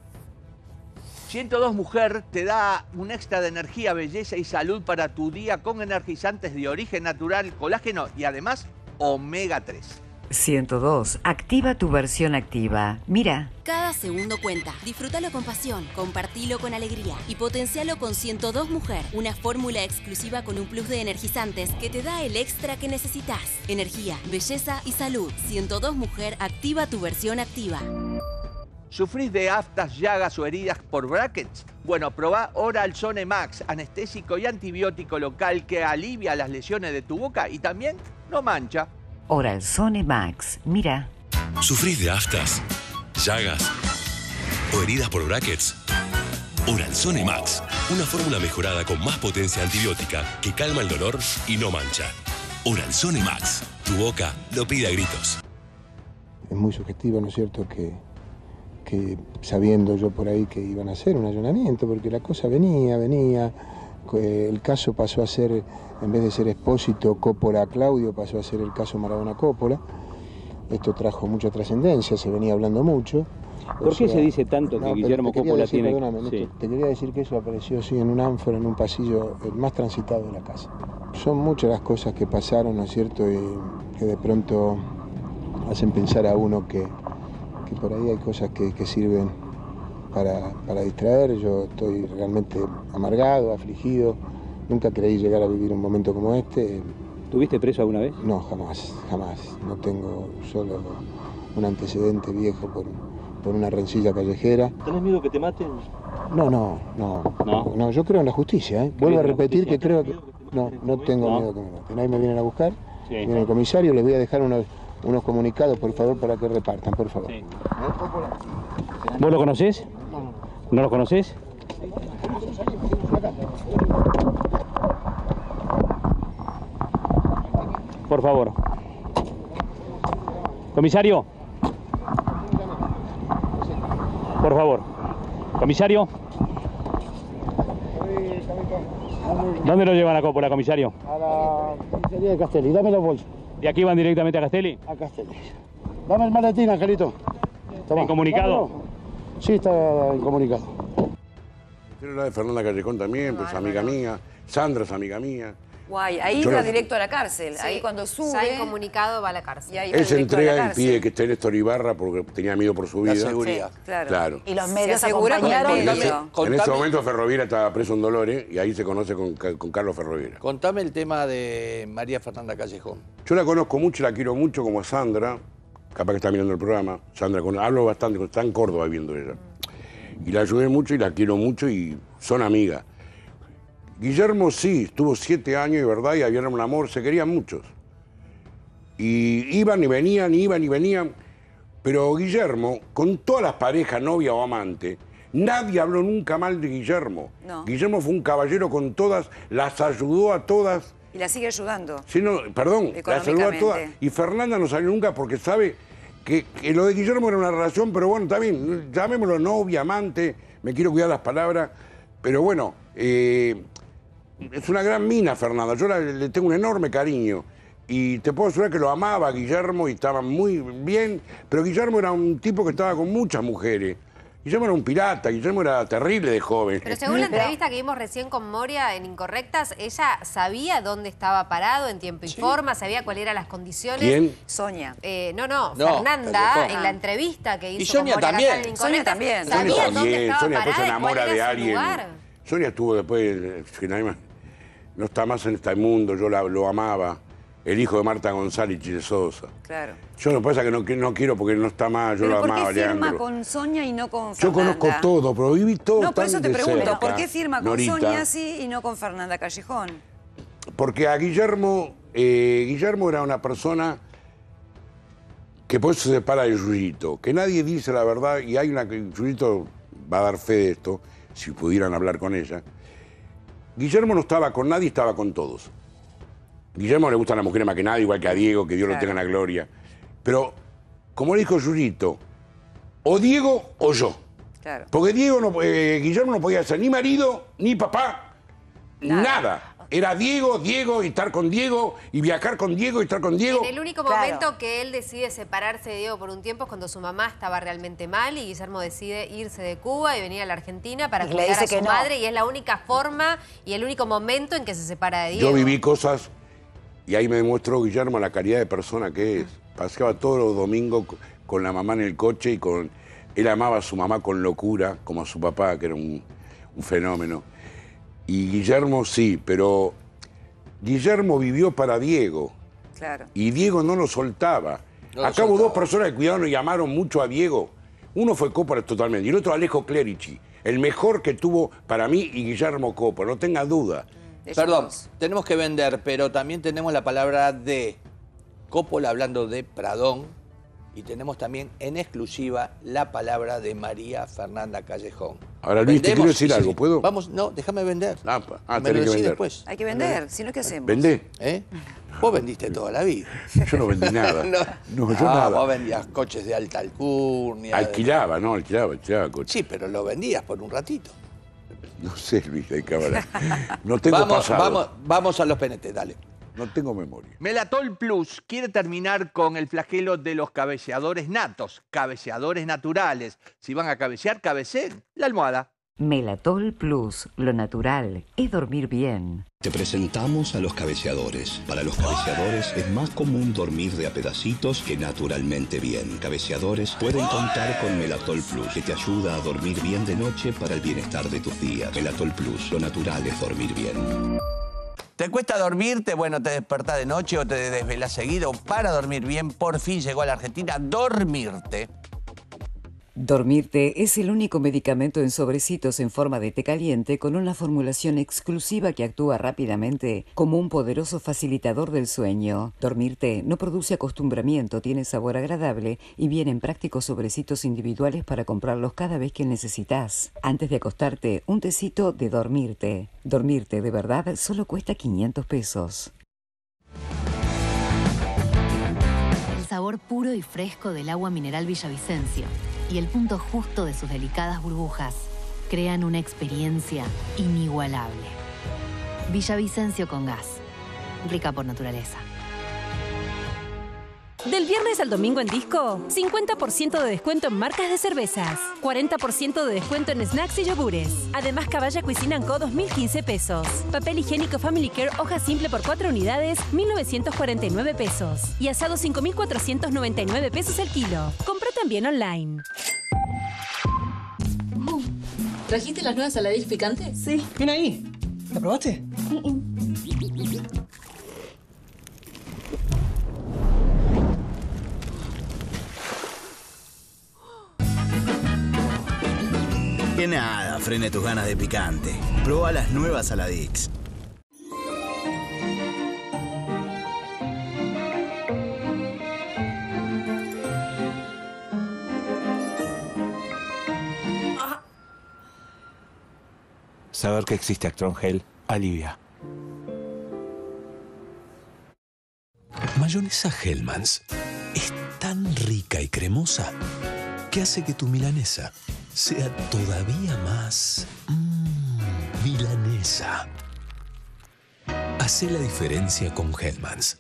ciento dos Mujer te da un extra de energía, belleza y salud para tu día con energizantes de origen natural, colágeno y además omega tres. ciento dos. Activa tu versión activa. Mira. Cada segundo cuenta. Disfrútalo con pasión, compartilo con alegría y potencialo con ciento dos Mujer, una fórmula exclusiva con un plus de energizantes que te da el extra que necesitas. Energía, belleza y salud. ciento dos Mujer, activa tu versión activa. ¿Sufrís de aftas, llagas o heridas por brackets? Bueno, probá Oral Zone Max, anestésico y antibiótico local que alivia las lesiones de tu boca y también no mancha. Oral Zone Max, mira. ¿Sufrís de aftas, llagas o heridas por brackets? Oral Zone Max, una fórmula mejorada con más potencia antibiótica que calma el dolor y no mancha. Oral Zone Max, tu boca lo pide a gritos. Es muy sugestivo, ¿no es cierto?, que... que sabiendo yo por ahí que iban a hacer un allanamiento, porque la cosa venía, venía, el caso pasó a ser, en vez de ser Expósito, Coppola, Claudio, pasó a ser el caso Maradona Coppola. Esto trajo mucha trascendencia, se venía hablando mucho. ¿Por qué sea, se dice tanto que no, Guillermo Coppola decir, tiene...? Perdóname, sí. Te quería decir que eso apareció sí, en un ánfora, en un pasillo el más transitado de la casa. Son muchas las cosas que pasaron, ¿no es cierto?, y que de pronto hacen pensar a uno que que por ahí hay cosas que, que sirven para, para distraer. Yo estoy realmente amargado, afligido. Nunca creí llegar a vivir un momento como este. ¿Tuviste preso alguna vez? No, jamás, jamás. No tengo solo un antecedente viejo por, por una rencilla callejera. ¿Tenés miedo que te maten? No, no, no. ¿No? No, yo creo en la justicia, ¿eh? Vuelvo a repetir que creo que... No, no tengo miedo que me maten. Ahí me vienen a buscar, sí. Viene el comisario, les voy a dejar unos... unos comunicados, por favor, para que repartan, por favor. Sí. ¿Vos lo conocés? No, no. ¿No lo conocés? Por favor. Comisario. Por favor. Comisario. ¿Dónde lo llevan a Coppola, comisario? A la comisaría de Castelli. Dame los bolsos. ¿De aquí van directamente a Castelli? A Castelli. Dame el maletín, Angelito. Toma. ¿En comunicado? Dámelo. Sí, está en comunicado. Quiero hablar de Fernanda Callejón también, pues amiga mía. Sandra es amiga mía. Guay, ahí Yo va la... directo a la cárcel. Sí. Ahí cuando sube... Ya hay comunicado, va a la cárcel. Y ahí Él se entrega y pide que esté Néstor Ibarra porque tenía miedo por su vida. La seguridad. Sí, claro. claro. Y los medios acompañaron. En ese, en ese momento Ferroviera estaba preso en Dolores y ahí se conoce con, con Carlos Ferroviera. Contame el tema de María Fernanda Callejón. Yo la conozco mucho, la quiero mucho como a Sandra. Capaz que está mirando el programa. Sandra, con, hablo bastante, está en Córdoba viendo ella. Y la ayudé mucho y la quiero mucho y son amigas. Guillermo sí, estuvo siete años, de verdad, y había un amor, se querían muchos. Y iban y venían, iban y venían, Pero Guillermo, con todas las parejas, novia o amante, nadie habló nunca mal de Guillermo. No. Guillermo fue un caballero con todas, las ayudó a todas. Y la sigue ayudando. Sí, no, perdón, las ayudó a todas. Y Fernanda no salió nunca porque sabe que, que lo de Guillermo era una relación, pero bueno, también, llamémoslo novia, amante, me quiero cuidar las palabras, pero bueno, eh, es una gran mina Fernanda, yo la, le tengo un enorme cariño. Y te puedo asegurar que lo amaba a Guillermo y estaba muy bien, pero Guillermo era un tipo que estaba con muchas mujeres. Guillermo era un pirata, Guillermo era terrible de joven. Pero según la entrevista que vimos recién con Moria en Incorrectas, ella sabía dónde estaba parado en tiempo y ¿Sí? forma, sabía cuáles eran las condiciones. ¿Quién? Sonia. Eh, no, no, No, Fernanda, en la entrevista que hizo Y Sonia con Moria también. Casal en Sonia Incorrectas, también. sabía Sonia dónde también, estaba Sonia después se parada y cuál enamora era de su alguien. lugar. Sonia estuvo después, que nadie más- no está más en este mundo, yo la- lo amaba. El hijo de Marta González y Chile Sosa. Claro. Yo lo que pasa es que no, que no quiero porque no está más, yo ¿Pero lo por amaba, qué firma Leandro. con Sonia y no con Yo Fernanda? conozco todo, pero viví todo No, por tan eso te de pregunto, cerca, ¿por qué firma con Norita, Sonia sí y no con Fernanda Callejón? Porque a Guillermo, eh, Guillermo era una persona que por eso se separa de Yuyito, que nadie dice la verdad, y hay una que Yuyito va a dar fe de esto, si pudieran hablar con ella. Guillermo no estaba con nadie, estaba con todos. Guillermo le gustan las mujeres más que nada, igual que a Diego, que Dios Claro. lo tenga en la gloria. Pero, como le dijo Yuyito, o Diego o yo. Claro. Porque Diego no, eh, Guillermo no podía ser ni marido, ni papá, nada. nada. Era Diego, Diego, y estar con Diego, y viajar con Diego, y estar con Diego. En el único Claro. momento que él decide separarse de Diego por un tiempo es cuando su mamá estaba realmente mal y Guillermo decide irse de Cuba y venir a la Argentina para Y le cuidar dice a su que no. madre y es la única forma y el único momento en que se separa de Diego. Yo viví cosas, y ahí me demostró Guillermo la calidad de persona que es. Paseaba todos los domingos co- con la mamá en el coche y con... Él amaba a su mamá con locura, como a su papá, que era un, un fenómeno. Y Guillermo sí, pero Guillermo vivió para Diego. Claro. Y Diego no lo soltaba. No lo Acá hubo soltaba. dos personas que cuidaron y llamaron mucho a Diego. Uno fue Coppola totalmente, y el otro Alejo Clerici. El mejor que tuvo para mí y Guillermo Coppola, no tenga duda. Perdón, tenemos que vender, pero también tenemos la palabra de Coppola hablando de Pradón y tenemos también en exclusiva la palabra de María Fernanda Callejón. Ahora, Luis, te ¿Vendemos? quiero decir Sí, algo, sí. ¿puedo? Vamos, no, déjame vender. Ah, pa- ah, Me tenés lo que decís vender. después. Hay que vender, si no, ¿qué hacemos? ¿Vendé? ¿Eh? Vos vendiste toda la vida. Yo no vendí nada. no, No, yo Ah, nada. Vos vendías coches de alta alcurnia. de- Alquilaba, ¿no? Alquilaba, alquilaba coche. Sí, pero lo vendías por un ratito. No sé, Luis, de cámara. No tengo vamos, pasado. Vamos, vamos a los P N T, dale. No tengo memoria. Melatol Plus quiere terminar con el flagelo de los cabeceadores natos, cabeceadores naturales. Si van a cabecear, cabeceen la almohada. Melatol Plus, lo natural es dormir bien. Te presentamos a los cabeceadores. Para los cabeceadores es más común dormir de a pedacitos que naturalmente bien. Cabeceadores pueden contar con Melatol Plus, que te ayuda a dormir bien de noche para el bienestar de tus días. Melatol Plus, lo natural es dormir bien. ¿Te cuesta dormirte? Bueno, te despertás de noche o te desvelás seguido. Para dormir bien, por fin llegó a la Argentina Dormirte. Dormirte es el único medicamento en sobrecitos en forma de té caliente con una formulación exclusiva que actúa rápidamente como un poderoso facilitador del sueño. Dormirte no produce acostumbramiento, tiene sabor agradable y viene en prácticos sobrecitos individuales para comprarlos cada vez que necesitas. Antes de acostarte, un tecito de Dormirte. Dormirte de verdad solo cuesta quinientos pesos. El sabor puro y fresco del agua mineral Villavicencio y el punto justo de sus delicadas burbujas crean una experiencia inigualable. Villavicencio con gas, rica por naturaleza. Del viernes al domingo en Disco, cincuenta por ciento de descuento en marcas de cervezas, cuarenta por ciento de descuento en snacks y yogures. Además, Caballa Cuisine Co. dos mil quince pesos. Papel higiénico Family Care hoja simple por cuatro unidades, mil novecientos cuarenta y nueve pesos. Y asado cinco mil cuatrocientos noventa y nueve pesos el kilo. Compra también online. ¿Trajiste las nuevas saladillas picantes? Sí, viene ahí. ¿La probaste? Que nada, frene tus ganas de picante. Proba las nuevas Saladix. Saber que existe Actron Gel alivia. Mayonesa Hellmann's es tan rica y cremosa que hace que tu milanesa sea todavía más mmm, milanesa. Hacé la diferencia con Hellmann's.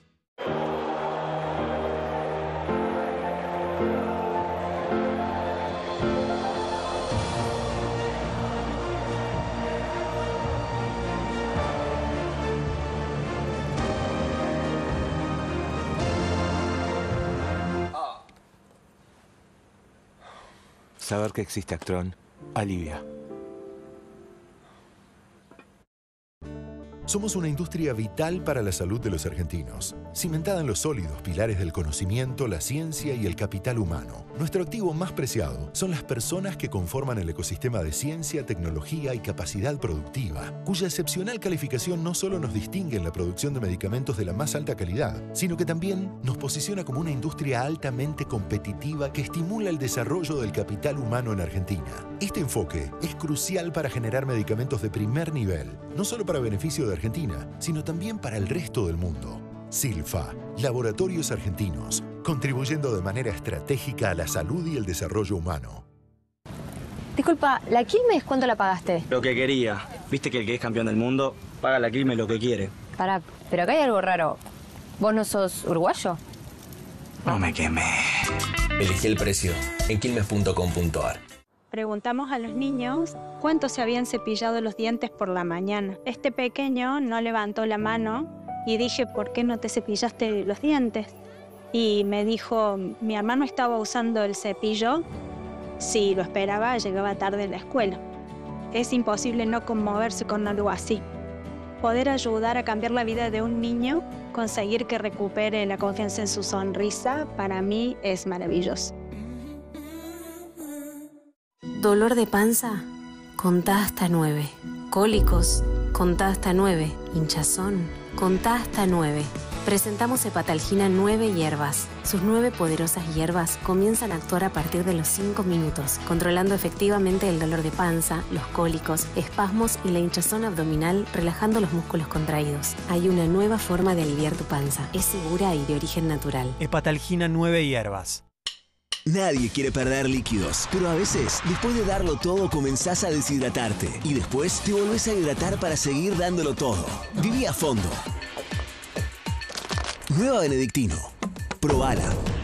Saber que existe Actron alivia. Somos una industria vital para la salud de los argentinos, cimentada en los sólidos pilares del conocimiento, la ciencia y el capital humano. Nuestro activo más preciado son las personas que conforman el ecosistema de ciencia, tecnología y capacidad productiva, cuya excepcional calificación no solo nos distingue en la producción de medicamentos de la más alta calidad, sino que también nos posiciona como una industria altamente competitiva que estimula el desarrollo del capital humano en Argentina. Este enfoque es crucial para generar medicamentos de primer nivel, no solo para beneficio de Argentina, sino también para el resto del mundo. Silfa, Laboratorios Argentinos, contribuyendo de manera estratégica a la salud y el desarrollo humano. Disculpa, ¿la Quilmes cuánto la pagaste? Lo que quería. Viste que el que es campeón del mundo paga la Quilmes lo que quiere. Pará, pero acá hay algo raro. ¿Vos no sos uruguayo? No me quemé. Elegí el precio en quilmes punto com punto ar. Preguntamos a los niños cuánto se habían cepillado los dientes por la mañana. Este pequeño no levantó la mano y dije, ¿por qué no te cepillaste los dientes? Y me dijo, mi hermano estaba usando el cepillo. Si lo esperaba, llegaba tarde a la escuela. Es imposible no conmoverse con algo así. Poder ayudar a cambiar la vida de un niño, conseguir que recupere la confianza en su sonrisa, para mí es maravilloso. Dolor de panza, contá hasta nueve. Cólicos, contá hasta nueve. Hinchazón, contá hasta nueve. Presentamos Hepatalgina nueve hierbas. Sus nueve poderosas hierbas comienzan a actuar a partir de los cinco minutos, controlando efectivamente el dolor de panza, los cólicos, espasmos y la hinchazón abdominal, relajando los músculos contraídos. Hay una nueva forma de aliviar tu panza. Es segura y de origen natural. Hepatalgina nueve hierbas. Nadie quiere perder líquidos, pero a veces, después de darlo todo, comenzás a deshidratarte. Y después te volvés a hidratar para seguir dándolo todo. Viví a fondo. Nueva Benedictino. Probala.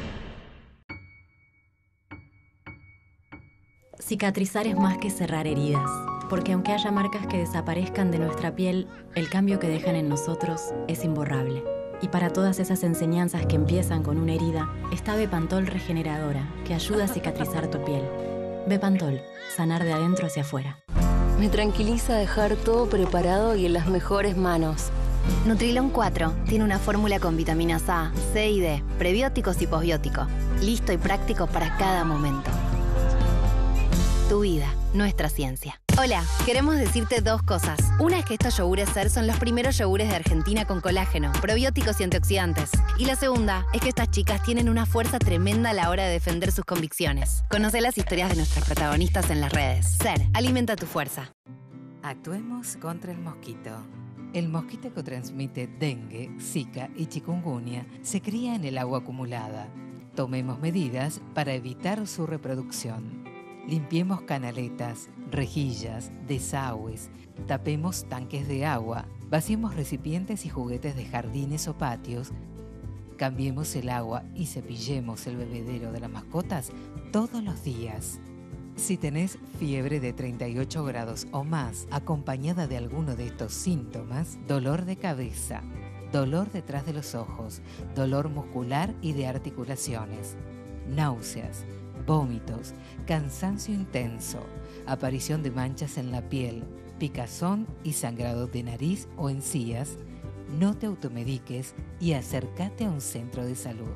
Cicatrizar es más que cerrar heridas, porque aunque haya marcas que desaparezcan de nuestra piel, el cambio que dejan en nosotros es imborrable. Y para todas esas enseñanzas que empiezan con una herida, está Bepantol Regeneradora, que ayuda a cicatrizar tu piel. Bepantol, sanar de adentro hacia afuera. Me tranquiliza dejar todo preparado y en las mejores manos. Nutrilon cuatro tiene una fórmula con vitaminas A, C y D, prebióticos y posbióticos. Listo y práctico para cada momento. Tu vida, nuestra ciencia. Hola, queremos decirte dos cosas. Una es que estos yogures Ser son los primeros yogures de Argentina con colágeno, probióticos y antioxidantes. Y la segunda es que estas chicas tienen una fuerza tremenda a la hora de defender sus convicciones. Conoce las historias de nuestros protagonistas en las redes. Ser, alimenta tu fuerza. Actuemos contra el mosquito. El mosquito que transmite dengue, zika y chikungunya se cría en el agua acumulada. Tomemos medidas para evitar su reproducción. Limpiemos canaletas, rejillas, desagües, tapemos tanques de agua, vaciemos recipientes y juguetes de jardines o patios, cambiemos el agua y cepillemos el bebedero de las mascotas todos los días. Si tenés fiebre de treinta y ocho grados o más, acompañada de alguno de estos síntomas, dolor de cabeza, dolor detrás de los ojos, dolor muscular y de articulaciones, náuseas, vómitos, cansancio intenso, aparición de manchas en la piel, picazón y sangrado de nariz o encías, no te automediques y acércate a un centro de salud.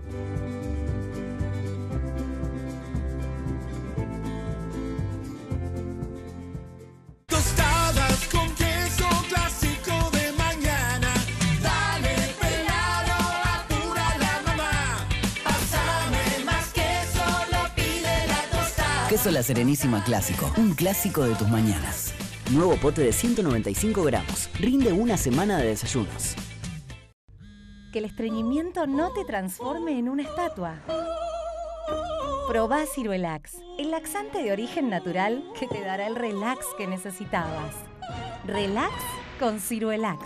Tostadas con queso clásico de mañana. Dale pelado, apura la mamá. Pásame más queso, lo pide la tostada. Queso La Serenísima Clásico, un clásico de tus mañanas. Nuevo pote de ciento noventa y cinco gramos. Rinde una semana de desayunos. Que el estreñimiento no te transforme en una estatua. Probá Ciruelax, el laxante de origen natural que te dará el relax que necesitabas. Relax con Ciruelax.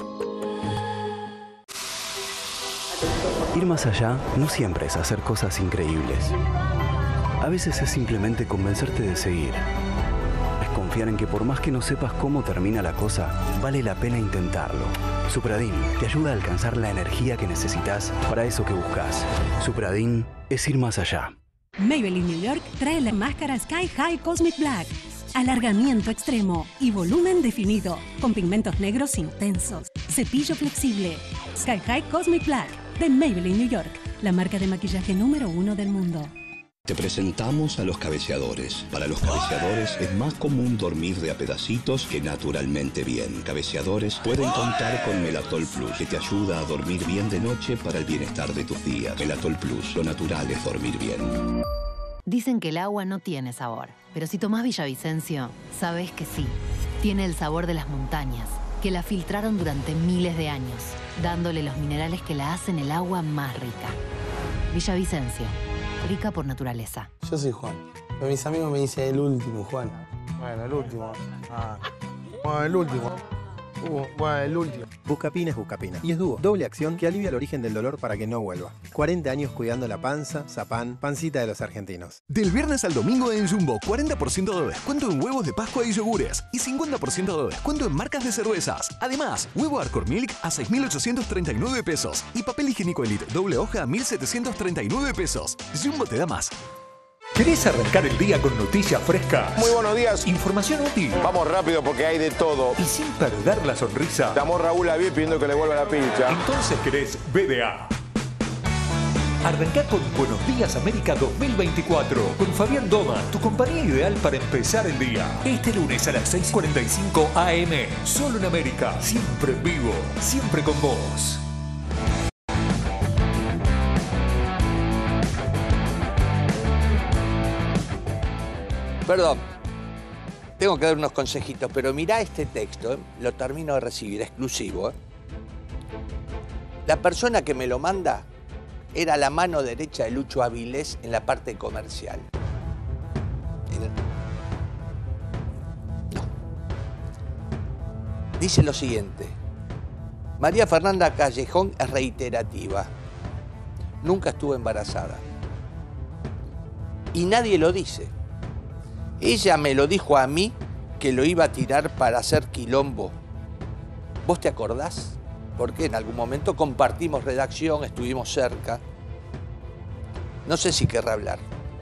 Ir más allá no siempre es hacer cosas increíbles. A veces es simplemente convencerte de seguir. Es confiar en que por más que no sepas cómo termina la cosa, vale la pena intentarlo. Supradin te ayuda a alcanzar la energía que necesitas para eso que buscas. Supradin es ir más allá. Maybelline New York trae la máscara Sky High Cosmic Black. Alargamiento extremo y volumen definido, con pigmentos negros intensos. Cepillo flexible. Sky High Cosmic Black, de Maybelline New York, la marca de maquillaje número uno del mundo. Te presentamos a los cabeceadores. Para los cabeceadores es más común dormir de a pedacitos que naturalmente bien. Cabeceadores pueden contar con Melatol Plus, que te ayuda a dormir bien de noche para el bienestar de tus días. Melatol Plus, lo natural es dormir bien. Dicen que el agua no tiene sabor, pero si tomás Villavicencio, sabés que sí. Tiene el sabor de las montañas, que la filtraron durante miles de años, dándole los minerales que la hacen el agua más rica. Villavicencio, rica por naturaleza. Yo soy Juan. Pero mis amigos me dicen el último, Juan. Bueno, el último. Ah. Bueno, el último. Uh, bueno, el último. Buscapina es Buscapina. Y es dúo. Doble acción que alivia el origen del dolor para que no vuelva. cuarenta años cuidando la panza, zapán, pancita de los argentinos. Del viernes al domingo en Jumbo, cuarenta por ciento de descuento en huevos de Pascua y yogures. Y cincuenta por ciento de descuento en marcas de cervezas. Además, huevo Arcor Milk a seis mil ochocientos treinta y nueve pesos. Y papel higiénico Elite doble hoja a mil setecientos treinta y nueve pesos. Jumbo te da más. ¿Querés arrancar el día con noticias frescas? Muy buenos días. Información útil. Vamos rápido porque hay de todo. Y sin perder la sonrisa. Llamó Raúl Avier pidiendo que le vuelva la pincha. Entonces querés B D A. Arrancá con Buenos Días América dos mil veinticuatro. Con Fabián Doma, tu compañía ideal para empezar el día. Este lunes a las seis cuarenta y cinco a eme. Solo en América. Siempre en vivo. Siempre con vos. Perdón, tengo que dar unos consejitos, pero mirá este texto, ¿eh? Lo termino de recibir, exclusivo. ¿eh? La persona que me lo manda era la mano derecha de Lucho Avilés en la parte comercial. El... No. Dice lo siguiente. María Fernanda Callejón es reiterativa. Nunca estuvo embarazada. Y nadie lo dice. Ella me lo dijo a mí que lo iba a tirar para hacer quilombo. ¿Vos te acordás? Porque en algún momento compartimos redacción, estuvimos cerca. No sé si querrá hablar.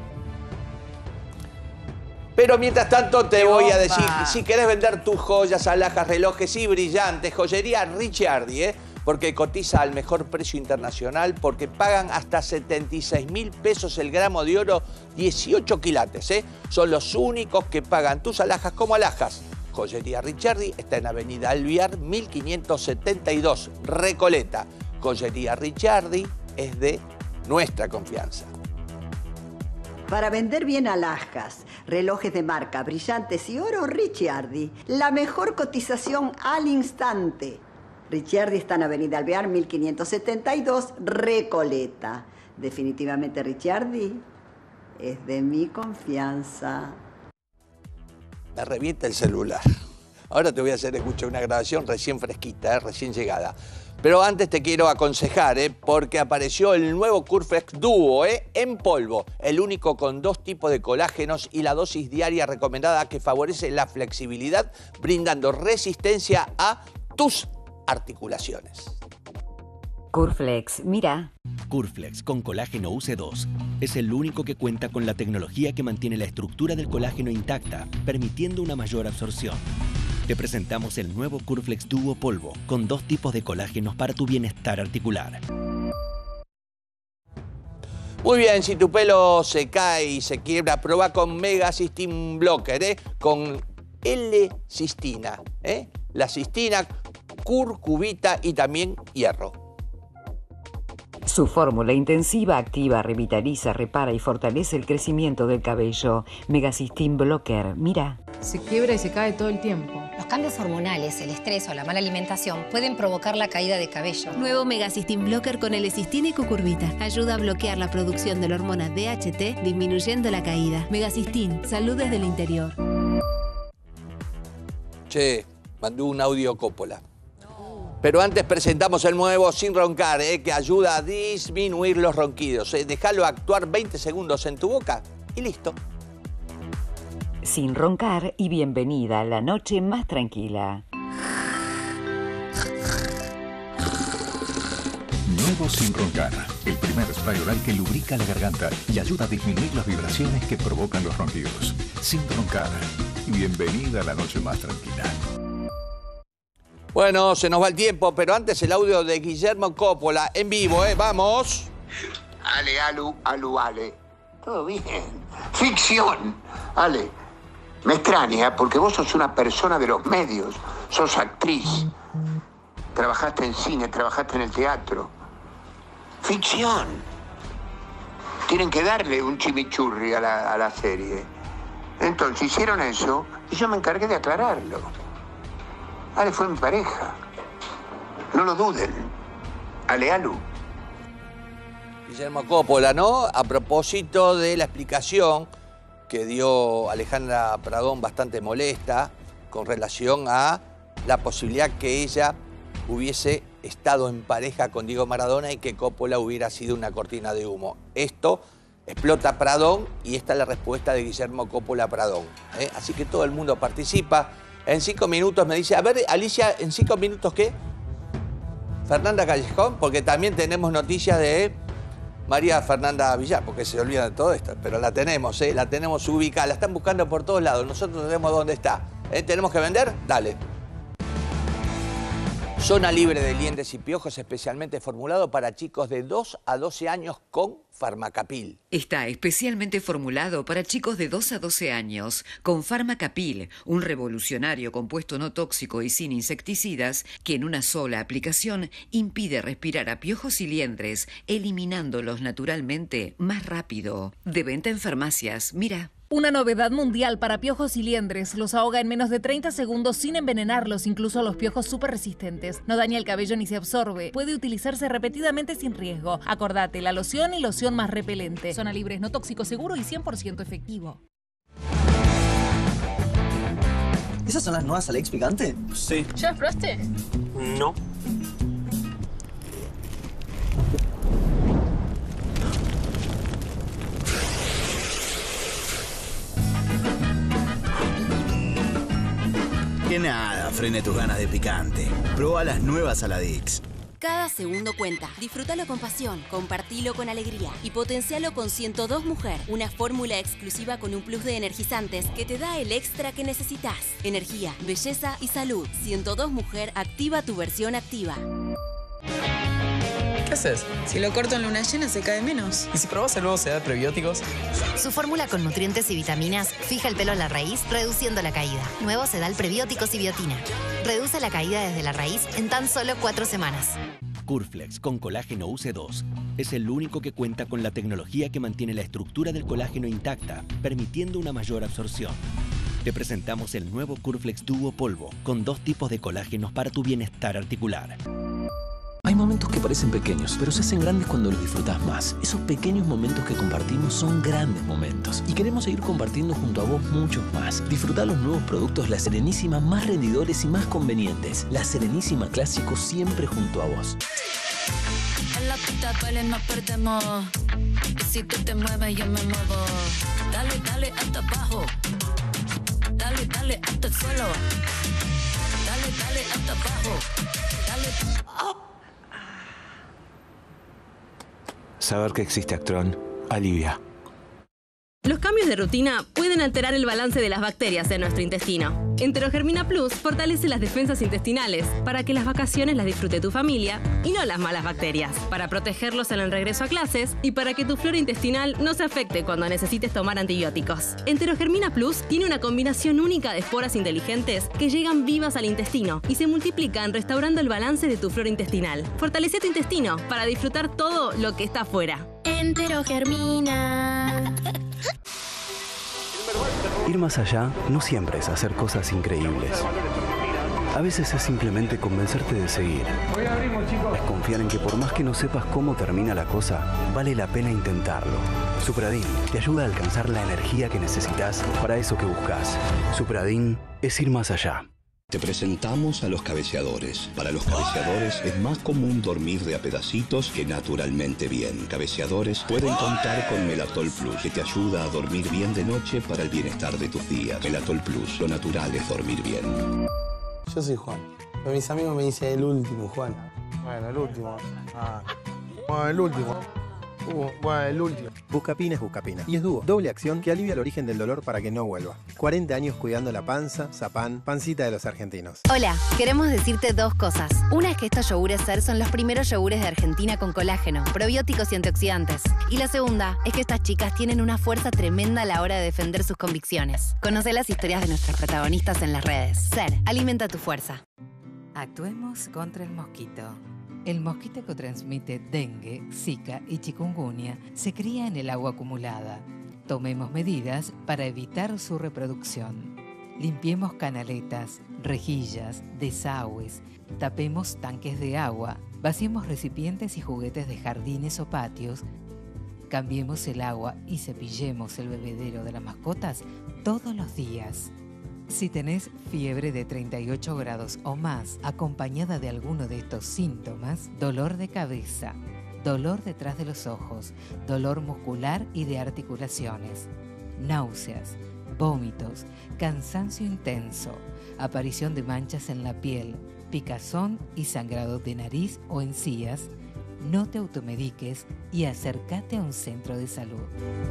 Pero mientras tanto te voy a decir, si querés vender tus joyas, alhajas, relojes y brillantes, joyería Ricciardi, ¿eh? Porque cotiza al mejor precio internacional, porque pagan hasta setenta y seis mil pesos el gramo de oro, dieciocho quilates, ¿eh? Son los únicos que pagan tus alhajas como alhajas. Joyería Ricciardi está en Avenida Alvear, mil quinientos setenta y dos, Recoleta. Joyería Ricciardi es de nuestra confianza. Para vender bien alhajas, relojes de marca, brillantes y oro, Ricciardi. La mejor cotización al instante. Ricciardi está en Avenida Alvear, mil quinientos setenta y dos, Recoleta. Definitivamente Ricciardi es de mi confianza. Me revienta el celular. Ahora te voy a hacer escuchar una grabación recién fresquita, ¿eh? Recién llegada. Pero antes te quiero aconsejar, ¿eh? Porque apareció el nuevo Curflex Duo, ¿eh? En polvo. El único con dos tipos de colágenos y la dosis diaria recomendada que favorece la flexibilidad, brindando resistencia a tus articulaciones. Curflex, mira. Curflex con colágeno U C dos es el único que cuenta con la tecnología que mantiene la estructura del colágeno intacta, permitiendo una mayor absorción. Te presentamos el nuevo Curflex Duo Polvo, con dos tipos de colágenos para tu bienestar articular. Muy bien, si tu pelo se cae y se quiebra, probá con Mega Cystin Blocker, ¿eh? Con L-cistina, ¿eh? La cistina, curcubita y también hierro. Su fórmula intensiva activa, revitaliza, repara y fortalece el crecimiento del cabello. Mega Cystin Blocker, mira. se quiebra y se cae todo el tiempo. Los cambios hormonales, el estrés o la mala alimentación pueden provocar la caída de cabello. Nuevo Megacystin Blocker con L-Cistina y cucurbita. Ayuda a bloquear la producción de la hormona D H T, disminuyendo la caída. Megacystin, salud desde el interior. Che, mandó un audio Coppola. Pero antes presentamos el nuevo Sin Roncar, eh, que ayuda a disminuir los ronquidos. Eh. Déjalo actuar veinte segundos en tu boca y listo. Sin Roncar y bienvenida a la noche más tranquila. Nuevo Sin Roncar, el primer spray oral que lubrica la garganta y ayuda a disminuir las vibraciones que provocan los ronquidos. Sin Roncar y bienvenida a la noche más tranquila. Bueno, se nos va el tiempo, pero antes el audio de Guillermo Coppola en vivo, ¿eh? ¡Vamos! Ale, alu, alu, ale. Todo bien. Ficción. Ale, me extraña porque vos sos una persona de los medios. Sos actriz. Trabajaste en cine, trabajaste en el teatro. Ficción. Tienen que darle un chimichurri a la, a la serie. Entonces hicieron eso y yo me encargué de aclararlo. Ale fue mi pareja. No lo duden. Ale, alu. Guillermo Coppola, ¿no? A propósito de la explicación que dio Alejandra Pradón, bastante molesta, con relación a la posibilidad que ella hubiese estado en pareja con Diego Maradona y que Coppola hubiera sido una cortina de humo. Esto explota Pradón y esta es la respuesta de Guillermo Coppola Pradón, ¿eh? Así que todo el mundo participa. En cinco minutos me dice, a ver, Alicia, ¿en cinco minutos qué? Fernanda Callejón, porque también tenemos noticias de María Fernanda Villar, porque se olvida de todo esto, pero la tenemos, ¿eh? La tenemos ubicada, la están buscando por todos lados, nosotros sabemos dónde está. ¿Eh? ¿Tenemos que vender? Dale. Zona libre de liendres y piojos, especialmente formulado para chicos de dos a doce años con Farmacapil. Está especialmente formulado para chicos de dos a doce años con Farmacapil, un revolucionario compuesto no tóxico y sin insecticidas que en una sola aplicación impide respirar a piojos y liendres, eliminándolos naturalmente más rápido. De venta en farmacias, mira. Una novedad mundial para piojos y liendres. Los ahoga en menos de treinta segundos sin envenenarlos, incluso a los piojos súper resistentes. No daña el cabello ni se absorbe. Puede utilizarse repetidamente sin riesgo. Acordate, la loción y loción más repelente. Zona libre, no tóxico, seguro y cien por ciento efectivo. ¿Esas son las nuevas Alex Picante? Sí. ¿Ya las probaste? No. Que nada frene tus ganas de picante. Proba las nuevas Saladix. Cada segundo cuenta. Disfrútalo con pasión, compartilo con alegría y potencialo con ciento dos Mujer, una fórmula exclusiva con un plus de energizantes que te da el extra que necesitas. Energía, belleza y salud. ciento dos Mujer activa tu versión activa. ¿Qué haces? Si lo corto en luna llena se cae menos. ¿Y si probás el nuevo Sedal Prebióticos? Su fórmula con nutrientes y vitaminas fija el pelo a la raíz, reduciendo la caída. Nuevo Sedal Prebióticos y Biotina. Reduce la caída desde la raíz en tan solo cuatro semanas. Curflex con colágeno U C dos es el único que cuenta con la tecnología que mantiene la estructura del colágeno intacta, permitiendo una mayor absorción. Te presentamos el nuevo Curflex Duo Polvo, con dos tipos de colágenos para tu bienestar articular. Hay momentos que parecen pequeños, pero se hacen grandes cuando los disfrutas más. Esos pequeños momentos que compartimos son grandes momentos. Y queremos seguir compartiendo junto a vos muchos más. Disfrutá los nuevos productos La Serenísima más rendidores y más convenientes. La Serenísima Clásico siempre junto a vos. En la pista baile nos perdemos. Y si tú te mueves yo me muevo. Dale, dale hasta abajo. Dale, dale hasta el suelo. Dale, dale hasta abajo. Dale. Oh. Saber que existe Actron alivia. Los cambios de rutina pueden alterar el balance de las bacterias en nuestro intestino. Enterogermina Plus fortalece las defensas intestinales para que las vacaciones las disfrute tu familia y no las malas bacterias, para protegerlos en el regreso a clases y para que tu flora intestinal no se afecte cuando necesites tomar antibióticos. Enterogermina Plus tiene una combinación única de esporas inteligentes que llegan vivas al intestino y se multiplican restaurando el balance de tu flora intestinal. Fortalece tu intestino para disfrutar todo lo que está afuera. Enterogermina. El Ir más allá no siempre es hacer cosas increíbles. A veces es simplemente convencerte de seguir. Es confiar en que por más que no sepas cómo termina la cosa, vale la pena intentarlo. Supradin te ayuda a alcanzar la energía que necesitas para eso que buscas. Supradin es ir más allá. Te presentamos a los cabeceadores. Para los cabeceadores es más común dormir de a pedacitos que naturalmente bien. Cabeceadores pueden contar con Melatol Plus, que te ayuda a dormir bien de noche para el bienestar de tus días. Melatol Plus, lo natural es dormir bien. Yo soy Juan. Pero mis amigos me dicen el último, Juan. Bueno, el último. Ah. Bueno, el último. Uh, bueno, el último. Buscapina es Buscapina. Y es dúo. Doble acción que alivia el origen del dolor para que no vuelva. cuarenta años cuidando la panza, Zapán, pancita de los argentinos. Hola, queremos decirte dos cosas. Una es que estos yogures Ser son los primeros yogures de Argentina con colágeno, probióticos y antioxidantes. Y la segunda es que estas chicas tienen una fuerza tremenda a la hora de defender sus convicciones. Conoce las historias de nuestros protagonistas en las redes. Ser, alimenta tu fuerza. Actuemos contra el mosquito. El mosquito que transmite dengue, zika y chikungunya se cría en el agua acumulada. Tomemos medidas para evitar su reproducción. Limpiemos canaletas, rejillas, desagües, tapemos tanques de agua, vaciemos recipientes y juguetes de jardines o patios, cambiemos el agua y cepillemos el bebedero de las mascotas todos los días. Si tenés fiebre de treinta y ocho grados o más, acompañada de alguno de estos síntomas, dolor de cabeza, dolor detrás de los ojos, dolor muscular y de articulaciones, náuseas, vómitos, cansancio intenso, aparición de manchas en la piel, picazón y sangrado de nariz o encías, no te automediques y acércate a un centro de salud.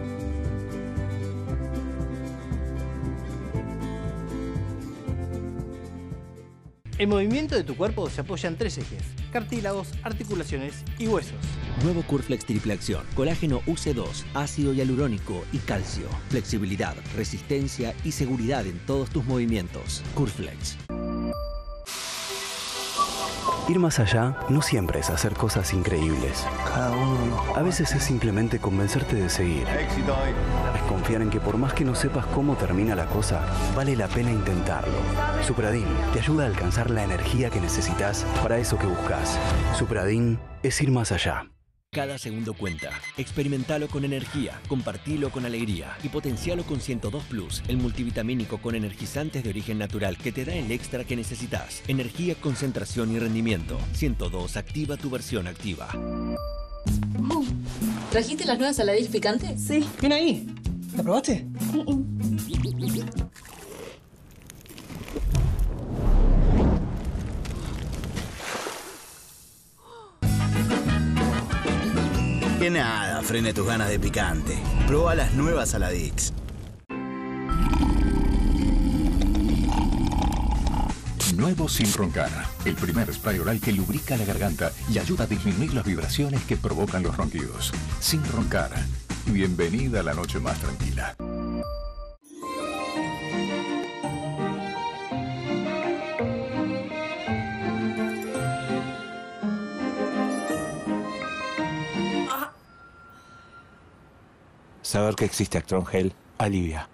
El movimiento de tu cuerpo se apoya en tres ejes: cartílagos, articulaciones y huesos. Nuevo Curflex Triple Acción. Colágeno U C dos, ácido hialurónico y calcio. Flexibilidad, resistencia y seguridad en todos tus movimientos. Curflex. Ir más allá no siempre es hacer cosas increíbles. A veces es simplemente convencerte de seguir. Es confiar en que por más que no sepas cómo termina la cosa, vale la pena intentarlo. Supradin te ayuda a alcanzar la energía que necesitas para eso que buscas. Supradin es ir más allá. Cada segundo cuenta. Experimentalo con energía, compartilo con alegría y potencialo con ciento dos Plus, el multivitamínico con energizantes de origen natural que te da el extra que necesitas. Energía, concentración y rendimiento. ciento dos activa tu versión activa. Uh, ¿Trajiste las nuevas saladillas picantes? Sí. Ven ahí. ¿La probaste? Uh-uh. Que nada frene tus ganas de picante. Proba las nuevas Saladix. Nuevo Sin Roncar, el primer spray oral que lubrica la garganta y ayuda a disminuir las vibraciones que provocan los ronquidos. Sin Roncar, bienvenida a la noche más tranquila. Saber que existe Actron Gel alivia.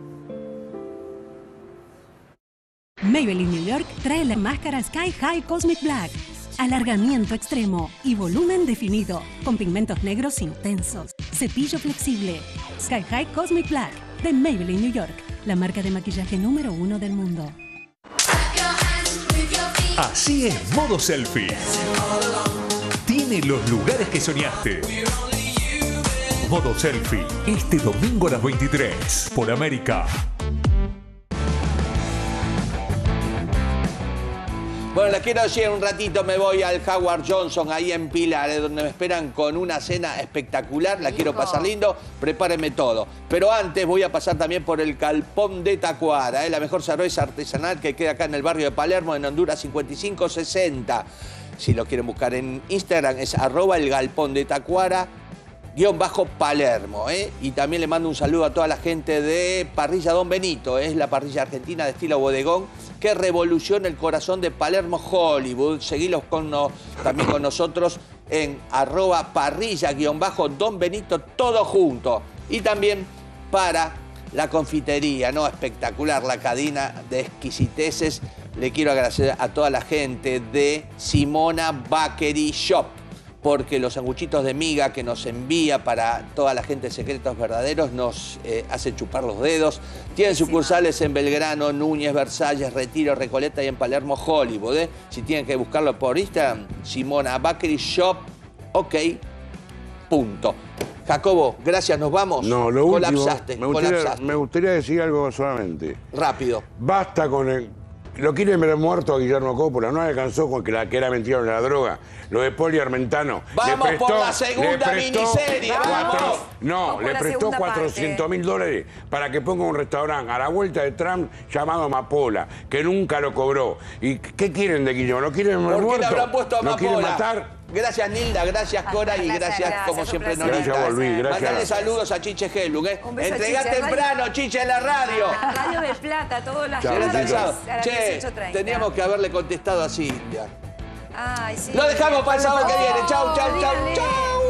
Maybelline New York trae la máscara Sky High Cosmic Black. Alargamiento extremo y volumen definido, con pigmentos negros intensos. Cepillo flexible. Sky High Cosmic Black, de Maybelline New York, la marca de maquillaje número uno del mundo. Así es Modo Selfie. Tiene los lugares que soñaste. Modo Selfie, este domingo a las veintitrés, por América. Bueno, les quiero decir, un ratito me voy al Howard Johnson, ahí en Pilar, donde me esperan con una cena espectacular. La quiero pasar lindo, prepárenme todo. Pero antes voy a pasar también por el Galpón de Tacuara, ¿eh? La mejor cerveza artesanal que queda acá en el barrio de Palermo, en Honduras cincuenta y cinco sesenta. Si lo quieren buscar en Instagram, es arroba el Galpón de Tacuara, guión bajo Palermo, ¿eh? Y también le mando un saludo a toda la gente de Parrilla Don Benito, ¿eh? Es la parrilla argentina de estilo bodegón que revoluciona el corazón de Palermo Hollywood. Seguilos con no, también con nosotros en arroba parrilla guión bajo Don Benito, todo junto. Y también para la confitería, ¿no? Espectacular, la cadena de exquisiteces. Le quiero agradecer a toda la gente de Simona Bakery Shop, porque los sanguchitos de miga que nos envía para toda la gente de Secretos Verdaderos nos eh, hace chupar los dedos. Tienen sucursales en Belgrano, Núñez, Versalles, Retiro, Recoleta y en Palermo, Hollywood. ¿eh? Si tienen que buscarlo por Instagram, Simona Bakery Shop, ok, punto. Jacobo, gracias, nos vamos. No, lo último, colapsaste, me gustaría, colapsaste. me gustaría decir algo solamente. Rápido. Basta con el... Lo quieren ver muerto a Guillermo Coppola, no alcanzó con que, la, que era mentira de la droga. Lo de Poli Armentano. ¡Vamos le prestó, por la segunda miniserie! Cuatro, ¡Vamos! no, Vamos le prestó cuatrocientos mil dólares para que ponga un restaurante a la vuelta de Trump llamado Amapola, que nunca lo cobró. ¿Y qué quieren de Guillermo? ¿Lo quieren ver muerto? ¿Por qué le habrán puesto ¿Lo quieren Amapola? matar? Gracias, Nilda, gracias, Cora, y gracias, gracias, como un siempre, placer. Norita. Gracias, volví, gracias. Mandale saludos a Chiche Helug, ¿eh? Un beso a Entregá Chiche, temprano, Chiche, en la radio. Radio del Plata, todas las Chao, tardes chao. a las Che, dieciocho treinta. teníamos que haberle contestado a Silvia. Ay, sí. Lo dejamos para el sábado que viene. Chau, chau, chau, Dígale. chau.